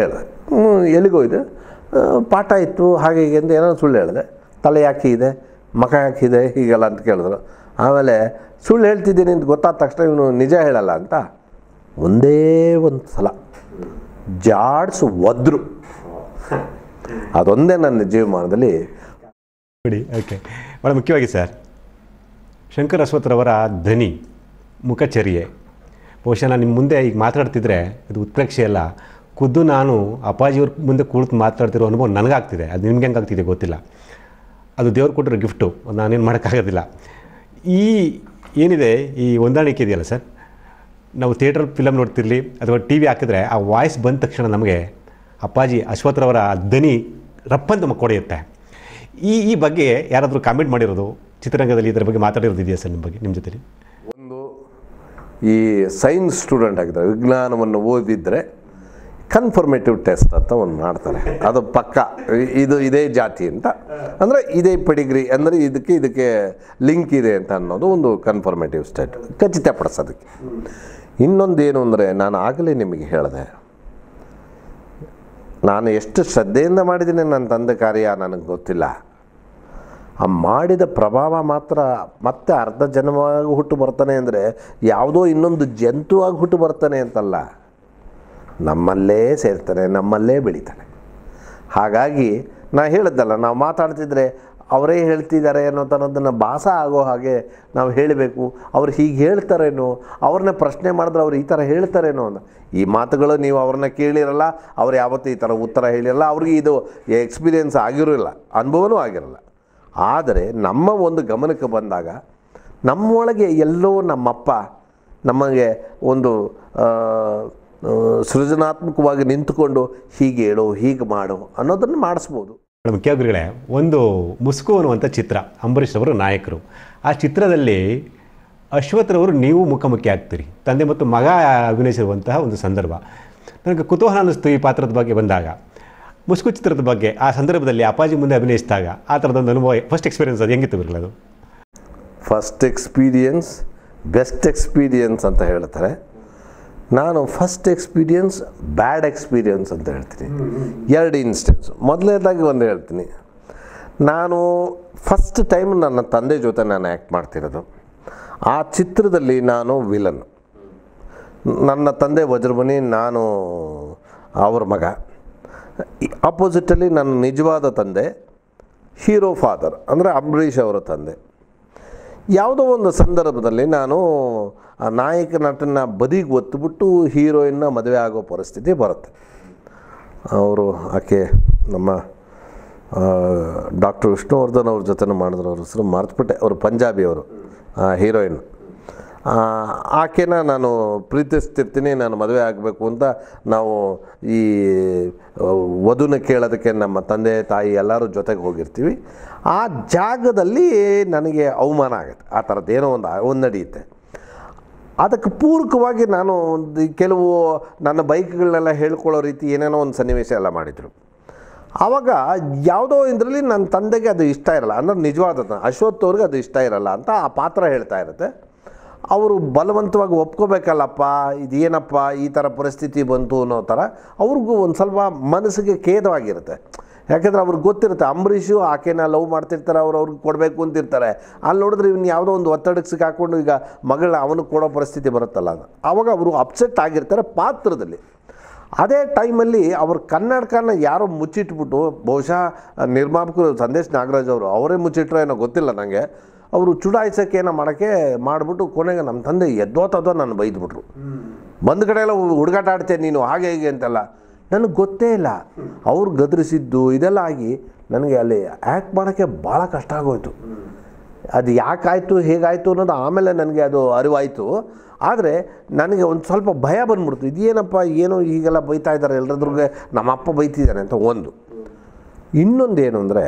ಎಲ್ಲಿಗೋಯ್ದೆ, ಪಾಠ ಇತ್ತು ಹಾಗೆ ಹೀಗೆ ಅಂತ ಏನೋ ಸುಳ್ಳು ಹೇಳಿದೆ. ತಲೆ ಯಾಕೆ ಇದೆ, ಮಖ ಹಾಕಿದೆ ಹೀಗೆಲ್ಲ ಅಂತ ಕೇಳಿದ್ರು. ಆಮೇಲೆ ಸುಳ್ಳು ಹೇಳ್ತಿದ್ದೀನಿ ಅಂತ ಗೊತ್ತಾದ ತಕ್ಷಣ ಇವನು ನಿಜ ಹೇಳಲ್ಲ ಅಂತ ಒಂದೇ ಒಂದು ಸಲ ಜಾಡ್ಸು ಒದ್ರು. ಅದೊಂದೇ ನನ್ನ ಜೀವಮಾನದಲ್ಲಿ ಬಿಡಿ. ಓಕೆ, ಭಾಳ ಮುಖ್ಯವಾಗಿ ಸರ್, ಶಂಕರ್ ಅಶ್ವಥ್ರವರ ಧ್ವನಿ, ಮುಖಚರ್ಯೆ, ಬಹುಶಃ ನಾನು ನಿಮ್ಮ ಮುಂದೆ ಈಗ ಮಾತಾಡ್ತಿದ್ರೆ ಇದು ಉತ್ಪ್ರೇಕ್ಷೆ ಅಲ್ಲ, ಖುದ್ದು ನಾನು ಅಪ್ಪಾಜಿಯವ್ರ ಮುಂದೆ ಕುಳಿತು ಮಾತಾಡ್ತಿರೋ ಅನುಭವ ನನಗಾಗ್ತಿದೆ. ಅದು ನಿಮ್ಗೆ ಹೆಂಗೆ ಆಗ್ತಿದೆ ಗೊತ್ತಿಲ್ಲ. ಅದು ದೇವ್ರು ಕೊಟ್ಟಿರೋ ಗಿಫ್ಟು, ನಾನೇನು ಮಾಡೋಕ್ಕಾಗೋದಿಲ್ಲ. ಈ ಏನಿದೆ ಈ ಹೊಂದಾಣಿಕೆ ಇದೆಯಲ್ಲ ಸರ್, ನಾವು ಥಿಯೇಟರ್ ಫಿಲಮ್ ನೋಡ್ತಿರಲಿ ಅಥವಾ ಟಿ ವಿ ಹಾಕಿದ್ರೆ ಆ ವಾಯ್ಸ್ ಬಂದ ತಕ್ಷಣ ನಮಗೆ ಅಪ್ಪಾಜಿ ಅಶ್ವಥ್ರವರ ಧ್ವನಿ ರಪ್ಪಂತ ಕೊಡೆಯುತ್ತೆ. ಈ ಬಗ್ಗೆ ಯಾರಾದರೂ ಕಾಮೆಂಟ್ ಮಾಡಿರೋದು, ಚಿತ್ರರಂಗದಲ್ಲಿ ಇದರ ಬಗ್ಗೆ ಮಾತಾಡಿರೋದು ಇದೆಯಾ ಸರ್ ನಿಮ್ಮ ಬಗ್ಗೆ, ನಿಮ್ಮ ಜೊತೆ? ಒಂದು ಈ ಸೈನ್ಸ್ ಸ್ಟೂಡೆಂಟ್ ಆಗಿದ್ದಾರೆ, ವಿಜ್ಞಾನವನ್ನು ಓದಿದ್ರೆ ಕನ್ಫರ್ಮೇಟಿವ್ ಟೆಸ್ಟ್ ಅಂತ ಒಂದು ಮಾಡ್ತಾರೆ. ಅದು ಪಕ್ಕ ಇದೇ ಜಾತಿ ಅಂತ, ಅಂದರೆ ಇದೇ ಪೆಡಿಗ್ರಿ, ಅಂದರೆ ಇದಕ್ಕೆ ಲಿಂಕ್ ಇದೆ ಅಂತ ಅನ್ನೋದು ಒಂದು ಕನ್ಫರ್ಮೇಟಿವ್ ಸ್ಟೇಟ್, ಖಚಿತಪಡಿಸೋದಕ್ಕೆ. ಇನ್ನೊಂದೇನು ಅಂದರೆ, ನಾನು ಆಗಲೇ ನಿಮಗೆ ಹೇಳಿದೆ, ನಾನು ಎಷ್ಟು ಶ್ರದ್ಧೆಯಿಂದ ಮಾಡಿದ್ದೀನಿ ನನ್ನ ತಂದೆ ಕಾರ್ಯ ನನಗೆ ಗೊತ್ತಿಲ್ಲ. ಆ ಮಾಡಿದ ಪ್ರಭಾವ ಮಾತ್ರ ಮತ್ತೆ ಅರ್ಧ ಜನ್ಮವಾಗಿ ಹುಟ್ಟು ಬರ್ತಾನೆ ಅಂದರೆ ಯಾವುದೋ ಇನ್ನೊಂದು ಜಂತುವಾಗಿ ಹುಟ್ಟು ಬರ್ತಾನೆ ಅಂತಲ್ಲ, ನಮ್ಮಲ್ಲೇ ಸೇರ್ತಾನೆ, ನಮ್ಮಲ್ಲೇ ಬೆಳೀತಾನೆ. ಹಾಗಾಗಿ ನಾ ಹೇಳಿದ್ದಲ್ಲ, ನಾವು ಮಾತಾಡ್ತಿದ್ರೆ ಅವರೇ ಹೇಳ್ತಿದ್ದಾರೆ ಅನ್ನೋದನ್ನು ಭಾಸ ಆಗೋ ಹಾಗೆ ನಾವು ಹೇಳಬೇಕು. ಅವ್ರು ಹೀಗೆ ಹೇಳ್ತಾರೇನೋ, ಅವ್ರನ್ನ ಪ್ರಶ್ನೆ ಮಾಡಿದ್ರೆ ಅವ್ರು ಈ ಥರ ಹೇಳ್ತಾರೇನೋ ಅಂತ. ಈ ಮಾತುಗಳು ನೀವು ಅವ್ರನ್ನ ಕೇಳಿರಲ್ಲ, ಅವ್ರು ಯಾವತ್ತೂ ಈ ಥರ ಉತ್ತರ ಹೇಳಿರಲ್ಲ, ಅವ್ರಿಗೆ ಇದು ಎಕ್ಸ್ಪೀರಿಯೆನ್ಸ್ ಆಗಿರೋಲ್ಲ, ಅನುಭವನೂ ಆಗಿರಲ್ಲ. ಆದರೆ ನಮ್ಮ ಒಂದು ಗಮನಕ್ಕೆ ಬಂದಾಗ ನಮ್ಮೊಳಗೆ ಎಲ್ಲೋ ನಮ್ಮಪ್ಪ ನಮಗೆ ಒಂದು ಸೃಜನಾತ್ಮಕವಾಗಿ ನಿಂತುಕೊಂಡು ಹೀಗೆ ಹೇಳು, ಹೀಗೆ ಮಾಡು ಅನ್ನೋದನ್ನು ಮಾಡಿಸ್ಬೋದು. ಮುಖ್ಯಗುರುಗಳೇ, ಒಂದು ಮುಸ್ಕು ಅನ್ನುವಂಥ ಚಿತ್ರ, ಅಂಬರೀಷ್ ಅವರು ನಾಯಕರು. ಆ ಚಿತ್ರದಲ್ಲಿ ಅಶ್ವಥ್ರವರು ನೀವು ಮುಖಾಮುಖಿ ಆಗ್ತೀರಿ, ತಂದೆ ಮತ್ತು ಮಗ ಅಭಿನಯಿಸಿರುವಂತಹ ಒಂದು ಸಂದರ್ಭ. ನನಗೆ ಕುತೂಹಲ ಅನ್ನಿಸ್ತು ಈ ಪಾತ್ರದ ಬಗ್ಗೆ ಬಂದಾಗ. ಮುಸ್ಕು ಚಿತ್ರದ ಬಗ್ಗೆ ಆ ಸಂದರ್ಭದಲ್ಲಿ ಅಪ್ಪಾಜಿ ಮುಂದೆ ಅಭಿನಯಿಸಿದಾಗ ಆ ಥರದೊಂದು ಅನುಭವ, ಫಸ್ಟ್ ಎಕ್ಸ್ಪೀರಿಯನ್ಸ್ ಅದು ಹೆಂಗಿತ್ತು ಗುರುಗಳದು? ಫಸ್ಟ್ ಎಕ್ಸ್ಪೀರಿಯನ್ಸ್ ಬೆಸ್ಟ್ ಎಕ್ಸ್ಪೀರಿಯನ್ಸ್ ಅಂತ ಹೇಳ್ತಾರೆ. ನಾನು ಫಸ್ಟ್ ಎಕ್ಸ್ಪೀರಿಯನ್ಸ್ ಬ್ಯಾಡ್ ಎಕ್ಸ್ಪೀರಿಯನ್ಸ್ ಅಂತ ಹೇಳ್ತೀನಿ. ಎರಡು ಇನ್ಸ್ಟೆನ್ಸ್. ಮೊದಲನೇದಾಗಿ ಒಂದು ಹೇಳ್ತೀನಿ, ನಾನು ಫಸ್ಟ್ ಟೈಮ್ ನನ್ನ ತಂದೆ ಜೊತೆ ನಾನು ಆ್ಯಕ್ಟ್ ಮಾಡ್ತಿರೋದು. ಆ ಚಿತ್ರದಲ್ಲಿ ನಾನು ವಿಲನ್, ನನ್ನ ತಂದೆ ವಜ್ರಮುನಿ, ನಾನು ಅವ್ರ ಮಗ. ಆಪೋಸಿಟಲ್ಲಿ ನನ್ನ ನಿಜವಾದ ತಂದೆ ಹೀರೋ ಫಾದರ್, ಅಂದರೆ ಅಂಬರೀಷ್ ಅವರ ತಂದೆ. ಯಾವುದೋ ಒಂದು ಸಂದರ್ಭದಲ್ಲಿ ನಾನು ಆ ನಾಯಕ ನಟನ ಬದಿಗೆ ಒತ್ತುಬಿಟ್ಟು ಹೀರೋಯಿನ್ನ ಮದುವೆ ಆಗೋ ಪರಿಸ್ಥಿತಿ ಬರುತ್ತೆ. ಅವರು ಆಕೆ ನಮ್ಮ ಡಾಕ್ಟರ್ ವಿಷ್ಣುವರ್ಧನ್ ಅವ್ರ ಜೊತೆ ಮಾಡಿದ್ರು, ಅವ್ರ ಹೆಸರು ಮರೆತುಬಿಟ್ಟೆ, ಅವರು ಪಂಜಾಬಿಯವರು ಹೀರೋಯಿನ್. ಆಕೆನ ನಾನು ಪ್ರೀತಿಸ್ತಿರ್ತೀನಿ, ನಾನು ಮದುವೆ ಆಗಬೇಕು ಅಂತ ನಾವು ಈ ವಧುನ ಕೇಳೋದಕ್ಕೆ ನಮ್ಮ ತಂದೆ ತಾಯಿ ಎಲ್ಲರೂ ಜೊತೆಗೆ ಹೋಗಿರ್ತೀವಿ. ಆ ಜಾಗದಲ್ಲಿ ನನಗೆ ಅವಮಾನ ಆಗುತ್ತೆ, ಆ ಥರದ್ದೇನೋ ಒಂದು ನಡೆಯುತ್ತೆ. ಅದಕ್ಕೆ ಪೂರಕವಾಗಿ ನಾನು ಕೆಲವು ನನ್ನ ಬೈಕ್ಗಳನ್ನೆಲ್ಲ ಹೇಳ್ಕೊಳ್ಳೋ ರೀತಿ ಏನೇನೋ ಒಂದು ಸನ್ನಿವೇಶ ಎಲ್ಲ ಮಾಡಿದರು. ಆವಾಗ ಯಾವುದೋ ಇದರಲ್ಲಿ ನನ್ನ ತಂದೆಗೆ ಅದು ಇಷ್ಟ ಇರಲ್ಲ, ಅಂದರೆ ನಿಜವಾದ ಅಶ್ವಥ್ ಅವ್ರಿಗೆ ಅದು ಇಷ್ಟ ಇರಲ್ಲ ಅಂತ ಆ ಪಾತ್ರ ಹೇಳ್ತಾ ಇರುತ್ತೆ. ಅವರು ಬಲವಂತವಾಗಿ ಒಪ್ಕೋಬೇಕಲ್ಲಪ್ಪ, ಇದೇನಪ್ಪ ಈ ಥರ ಪರಿಸ್ಥಿತಿ ಬಂತು ಅನ್ನೋ ಥರ ಅವ್ರಿಗೂ ಒಂದು ಸ್ವಲ್ಪ ಮನಸ್ಸಿಗೆ ಖೇದವಾಗಿರುತ್ತೆ. ಯಾಕೆಂದರೆ ಅವ್ರಿಗೆ ಗೊತ್ತಿರುತ್ತೆ ಅಂಬರೀಷು ಆಕೆನ ಲವ್ ಮಾಡ್ತಿರ್ತಾರೆ, ಅವ್ರಿಗೆ ಕೊಡಬೇಕು ಅಂತಿರ್ತಾರೆ. ಅಲ್ಲಿ ನೋಡಿದ್ರೆ ಇವ್ನು ಯಾವುದೋ ಒಂದು ಒತ್ತಡಕ್ಕೆ ಸಿಕ್ಕಾಕೊಂಡು ಈಗ ಮಗಳ ಅವನಿಗೆ ಕೊಡೋ ಪರಿಸ್ಥಿತಿ ಬರುತ್ತಲ್ಲ, ಅದು ಆವಾಗ ಅವರು ಅಪ್ಸೆಟ್ ಆಗಿರ್ತಾರೆ ಪಾತ್ರದಲ್ಲಿ. ಅದೇ ಟೈಮಲ್ಲಿ ಅವ್ರ ಕನ್ನಡಕನ ಯಾರೋ ಮುಚ್ಚಿಟ್ಬಿಟ್ಟು, ಬಹುಶಃ ನಿರ್ಮಾಪಕರು ಸಂದೇಶ್ ನಾಗರಾಜ್ ಅವರು ಅವರೇ ಮುಚ್ಚಿಟ್ರೋ ಏನೋ ಗೊತ್ತಿಲ್ಲ ನನಗೆ, ಅವರು ಚುಡಾಯಿಸೋಕ್ಕೆ ಏನೋ ಮಾಡೋಕ್ಕೆ ಮಾಡಿಬಿಟ್ಟು ಕೊನೆಗೆ ನಮ್ಮ ತಂದೆ ಎದ್ದೋತದೋ ನಾನು ಬೈದ್ಬಿಟ್ರು. ಬಂದ ಕಡೆ ಎಲ್ಲ ಹುಡುಗಾಟ ಆಡ್ತೇನೆ ನೀನು ಹಾಗೆ ಹೀಗೆ ಅಂತೆಲ್ಲ. ನನಗೆ ಗೊತ್ತೇ ಇಲ್ಲ, ಅವ್ರು ಗದರಿಸಿದ್ದು ಇದೆಲ್ಲ ಆಗಿ ನನಗೆ ಅಲ್ಲಿ ಆ್ಯಕ್ಟ್ ಮಾಡೋಕ್ಕೆ ಭಾಳ ಕಷ್ಟ ಆಗೋಯ್ತು. ಅದು ಯಾಕಾಯಿತು ಹೇಗಾಯಿತು ಅನ್ನೋದು ಆಮೇಲೆ ನನಗೆ ಅದು ಅರಿವಾಯಿತು. ಆದರೆ ನನಗೆ ಒಂದು ಸ್ವಲ್ಪ ಭಯ ಬಂದ್ಬಿಡ್ತು, ಇದೇನಪ್ಪ ಏನೋ ಹೀಗೆಲ್ಲ ಬೈತಾ ಇದ್ದಾರೆ ಎಲ್ಲರದ್ರಿಗೆ, ನಮ್ಮಪ್ಪ ಬೈತಿದ್ದಾನೆ ಅಂತ ಒಂದು. ಇನ್ನೊಂದೇನು ಅಂದರೆ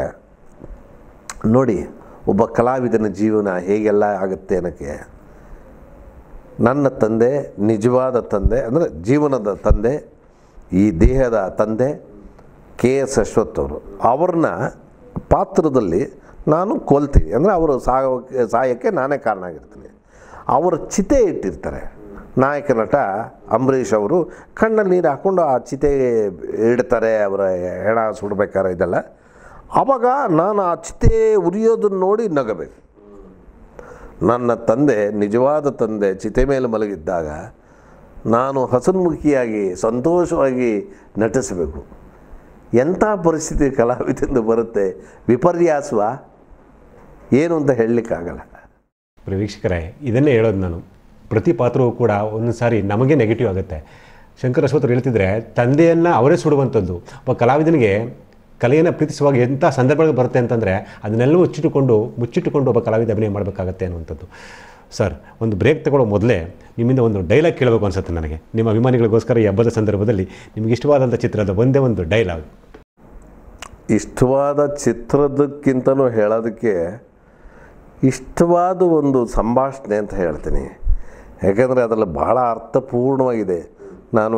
ನೋಡಿ, ಒಬ್ಬ ಕಲಾವಿದನ ಜೀವನ ಹೇಗೆಲ್ಲ ಆಗುತ್ತೆ ಅನ್ನೋಕ್ಕೆ, ನನ್ನ ತಂದೆ ನಿಜವಾದ ತಂದೆ, ಅಂದರೆ ಜೀವನದ ತಂದೆ, ಈ ದೇಹದ ತಂದೆ KS ಅಶ್ವಥ್ ಅವರು, ಅವ್ರನ್ನ ಪಾತ್ರದಲ್ಲಿ ನಾನು ಕೊಲ್ತೀನಿ, ಅಂದರೆ ಅವರು ಸಾಯೋಕ್ಕೆ ನಾನೇ ಕಾರಣ ಆಗಿರ್ತೀನಿ. ಅವರ ಚಿತೆ ಇಟ್ಟಿರ್ತಾರೆ ನಾಯಕ ನಟ ಅಂಬರೀಷ್ ಅವರು, ಕಣ್ಣಲ್ಲಿ ನೀರು ಹಾಕ್ಕೊಂಡು ಆ ಚಿತೆ ಇಡ್ತಾರೆ ಅವರ ಹೆಣ ಸುಡಬೇಕಾರೆ ಇದೆಲ್ಲ. ಆವಾಗ ನಾನು ಆ ಚಿತೆ ಉರಿಯೋದನ್ನು ನೋಡಿ ನಗಬೇಕು. ನನ್ನ ತಂದೆ, ನಿಜವಾದ ತಂದೆ ಚಿತೆ ಮೇಲೆ ಮಲಗಿದ್ದಾಗ ನಾನು ಹಸನ್ಮುಖಿಯಾಗಿ ಸಂತೋಷವಾಗಿ ನಟಿಸಬೇಕು. ಎಂಥ ಪರಿಸ್ಥಿತಿ ಕಲಾವಿದಿಂದ ಬರುತ್ತೆ, ವಿಪರ್ಯಾಸವ ಏನು ಅಂತ ಹೇಳಲಿಕ್ಕಾಗಲ್ಲ. ವೀಕ್ಷಕರೇ, ಇದನ್ನೇ ಹೇಳೋದು ನಾನು. ಪ್ರತಿ ಪಾತ್ರವೂ ಕೂಡ ಒಂದೊಂದು ಸಾರಿ ನಮಗೆ ನೆಗೆಟಿವ್ ಆಗುತ್ತೆ. ಶಂಕರ್ ಅಶ್ವಥ್ ಹೇಳ್ತಿದ್ರೆ ತಂದೆಯನ್ನು ಅವರೇ ಸುಡುವಂಥದ್ದು. ಒಬ್ಬ ಕಲಾವಿದನಿಗೆ ಕಲೆಯನ್ನು ಪ್ರೀತಿಸುವಾಗ ಎಂಥ ಸಂದರ್ಭಗಳು ಬರುತ್ತೆ ಅಂತಂದರೆ ಅದನ್ನೆಲ್ಲವೂ ಮುಚ್ಚಿಟ್ಟುಕೊಂಡು ಒಬ್ಬ ಕಲಾವಿದ ಅಭಿನಯ ಮಾಡಬೇಕಾಗತ್ತೆ ಅನ್ನುವಂಥದ್ದು. ಸರ್, ಒಂದು ಬ್ರೇಕ್ ತಗೊಳ್ಳೋ ಮೊದಲೇ ನಿಮ್ಮಿಂದ ಒಂದು ಡೈಲಾಗ್ ಕೇಳಬೇಕು ಅನಿಸುತ್ತೆ ನನಗೆ. ನಿಮ್ಮ ಅಭಿಮಾನಿಗಳಿಗೋಸ್ಕರ ಈ ಹಬ್ಬದ ಸಂದರ್ಭದಲ್ಲಿ ನಿಮಗೆ ಇಷ್ಟವಾದಂಥ ಚಿತ್ರದ ಒಂದೇ ಒಂದು ಡೈಲಾಗ್. ಇಷ್ಟವಾದ ಚಿತ್ರದಕ್ಕಿಂತಲೂ ಹೇಳೋದಕ್ಕೆ ಇಷ್ಟವಾದ ಒಂದು ಸಂಭಾಷಣೆ ಅಂತ ಹೇಳ್ತೀನಿ. ಯಾಕೆಂದರೆ ಅದರಲ್ಲಿ ಬಹಳ ಅರ್ಥಪೂರ್ಣವಾಗಿದೆ. ನಾನು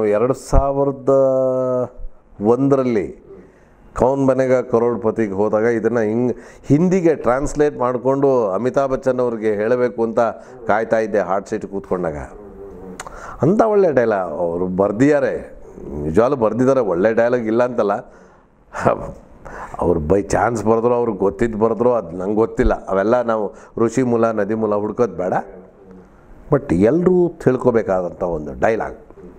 2001ರಲ್ಲಿ ಕೌನ್ ಬನೇಗಾ ಕರೋಡ್ಪತಿಗೆ ಹೋದಾಗ ಇದನ್ನು ಹಿಂದಿಗೆ ಟ್ರಾನ್ಸ್ಲೇಟ್ ಮಾಡಿಕೊಂಡು ಅಮಿತಾಬ್ ಬಚ್ಚನ್ ಅವ್ರಿಗೆ ಹೇಳಬೇಕು ಅಂತ ಕಾಯ್ತಾ ಇದ್ದೆ ಹಾರ್ಟ್ ಸೀಟ್ ಕೂತ್ಕೊಂಡಾಗ. ಅಂಥ ಒಳ್ಳೆ ಡೈಲಾಗ್ ಅವರು ಬರೆದಿದ್ದಾರೆ, ನಿಜವಾಗ್ಲೂ ಬರೆದಿದ್ದಾರೆ. ಒಳ್ಳೆ ಡೈಲಾಗ್ ಇಲ್ಲ ಅಂತಲ್ಲ, ಅವ್ರು ಬೈ ಚಾನ್ಸ್ ಬರೆದ್ರು, ಅವ್ರಿಗೆ ಗೊತ್ತಿದ್ದು ಬರೆದ್ರು, ಅದು ನಂಗೆ ಗೊತ್ತಿಲ್ಲ. ಅವೆಲ್ಲ ನಾವು ಋಷಿ ಮೂಲ ನದಿ ಮೂಲ ಹುಡ್ಕೋದು ಬೇಡ. ಬಟ್ ಎಲ್ಲರೂ ತಿಳ್ಕೊಬೇಕಾದಂಥ ಒಂದು ಡೈಲಾಗ್.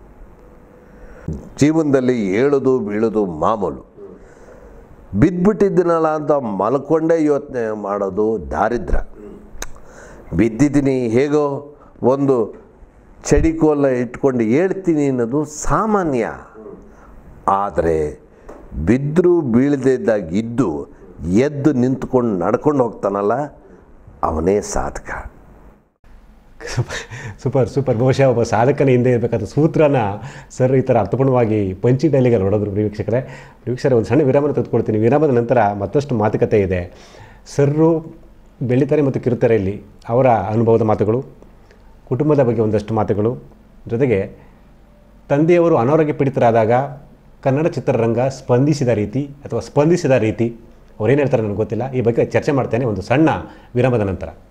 ಜೀವನದಲ್ಲಿ ಏಳೋದು ಬೀಳೋದು ಮಾಮೂಲು, ಬಿದ್ದುಬಿಟ್ಟಿದ್ದೀನಲ್ಲ ಅಂತ ಮಲ್ಕೊಂಡೇ ಯೋಚನೆ ಮಾಡೋದು ದಾರಿದ್ರ್ಯ. ಬಿದ್ದಿದ್ದೀನಿ, ಹೇಗೋ ಒಂದು ಚಡಿಕೋಲ ಇಟ್ಕೊಂಡು ಹೇಳ್ತೀನಿ ಅನ್ನೋದು ಸಾಮಾನ್ಯ. ಆದರೆ ಬಿದ್ದರೂ ಬೀಳದೇ ಇದ್ದಾಗ ಇದ್ದು ಎದ್ದು ನಿಂತ್ಕೊಂಡು ನಡ್ಕೊಂಡು ಹೋಗ್ತಾನಲ್ಲ, ಅವನೇ ಸಾಧಕ. ಸೂಪರ್. ಬಹುಶಃ ಒಬ್ಬ ಸಾಧಕನ ಹಿಂದೆ ಇರಬೇಕಾದ ಸೂತ್ರನ ಸರ್ ಈ ಥರ ಅರ್ಥಪೂರ್ಣವಾಗಿ ಪಂಚಿ ಡೈಲಿಗೆ ನೋಡೋದ್ರು. ವೀಕ್ಷಕರೇ, ಒಂದು ಸಣ್ಣ ವಿರಾಮನ ತೆಗೆದುಕೊಳ್ತೀನಿ. ವಿರಾಮದ ನಂತರ ಮತ್ತಷ್ಟು ಮಾತುಕತೆ ಇದೆ. ಸರ್ರು ಬೆಳ್ಳಿತೆರೆ ಮತ್ತು ಕಿರುತೆರೆಯಲ್ಲಿ ಅವರ ಅನುಭವದ ಮಾತುಗಳು, ಕುಟುಂಬದ ಬಗ್ಗೆ ಒಂದಷ್ಟು ಮಾತುಗಳು, ಜೊತೆಗೆ ತಂದೆಯವರು ಅನಾರೋಗ್ಯ ಪೀಡಿತರಾದಾಗ ಕನ್ನಡ ಚಿತ್ರರಂಗ ಸ್ಪಂದಿಸಿದ ರೀತಿ ಅವರೇನು ಹೇಳ್ತಾರೆ ನನಗೆ ಗೊತ್ತಿಲ್ಲ. ಈ ಬಗ್ಗೆ ಚರ್ಚೆ ಮಾಡ್ತೇನೆ ಒಂದು ಸಣ್ಣ ವಿರಾಮದ ನಂತರ.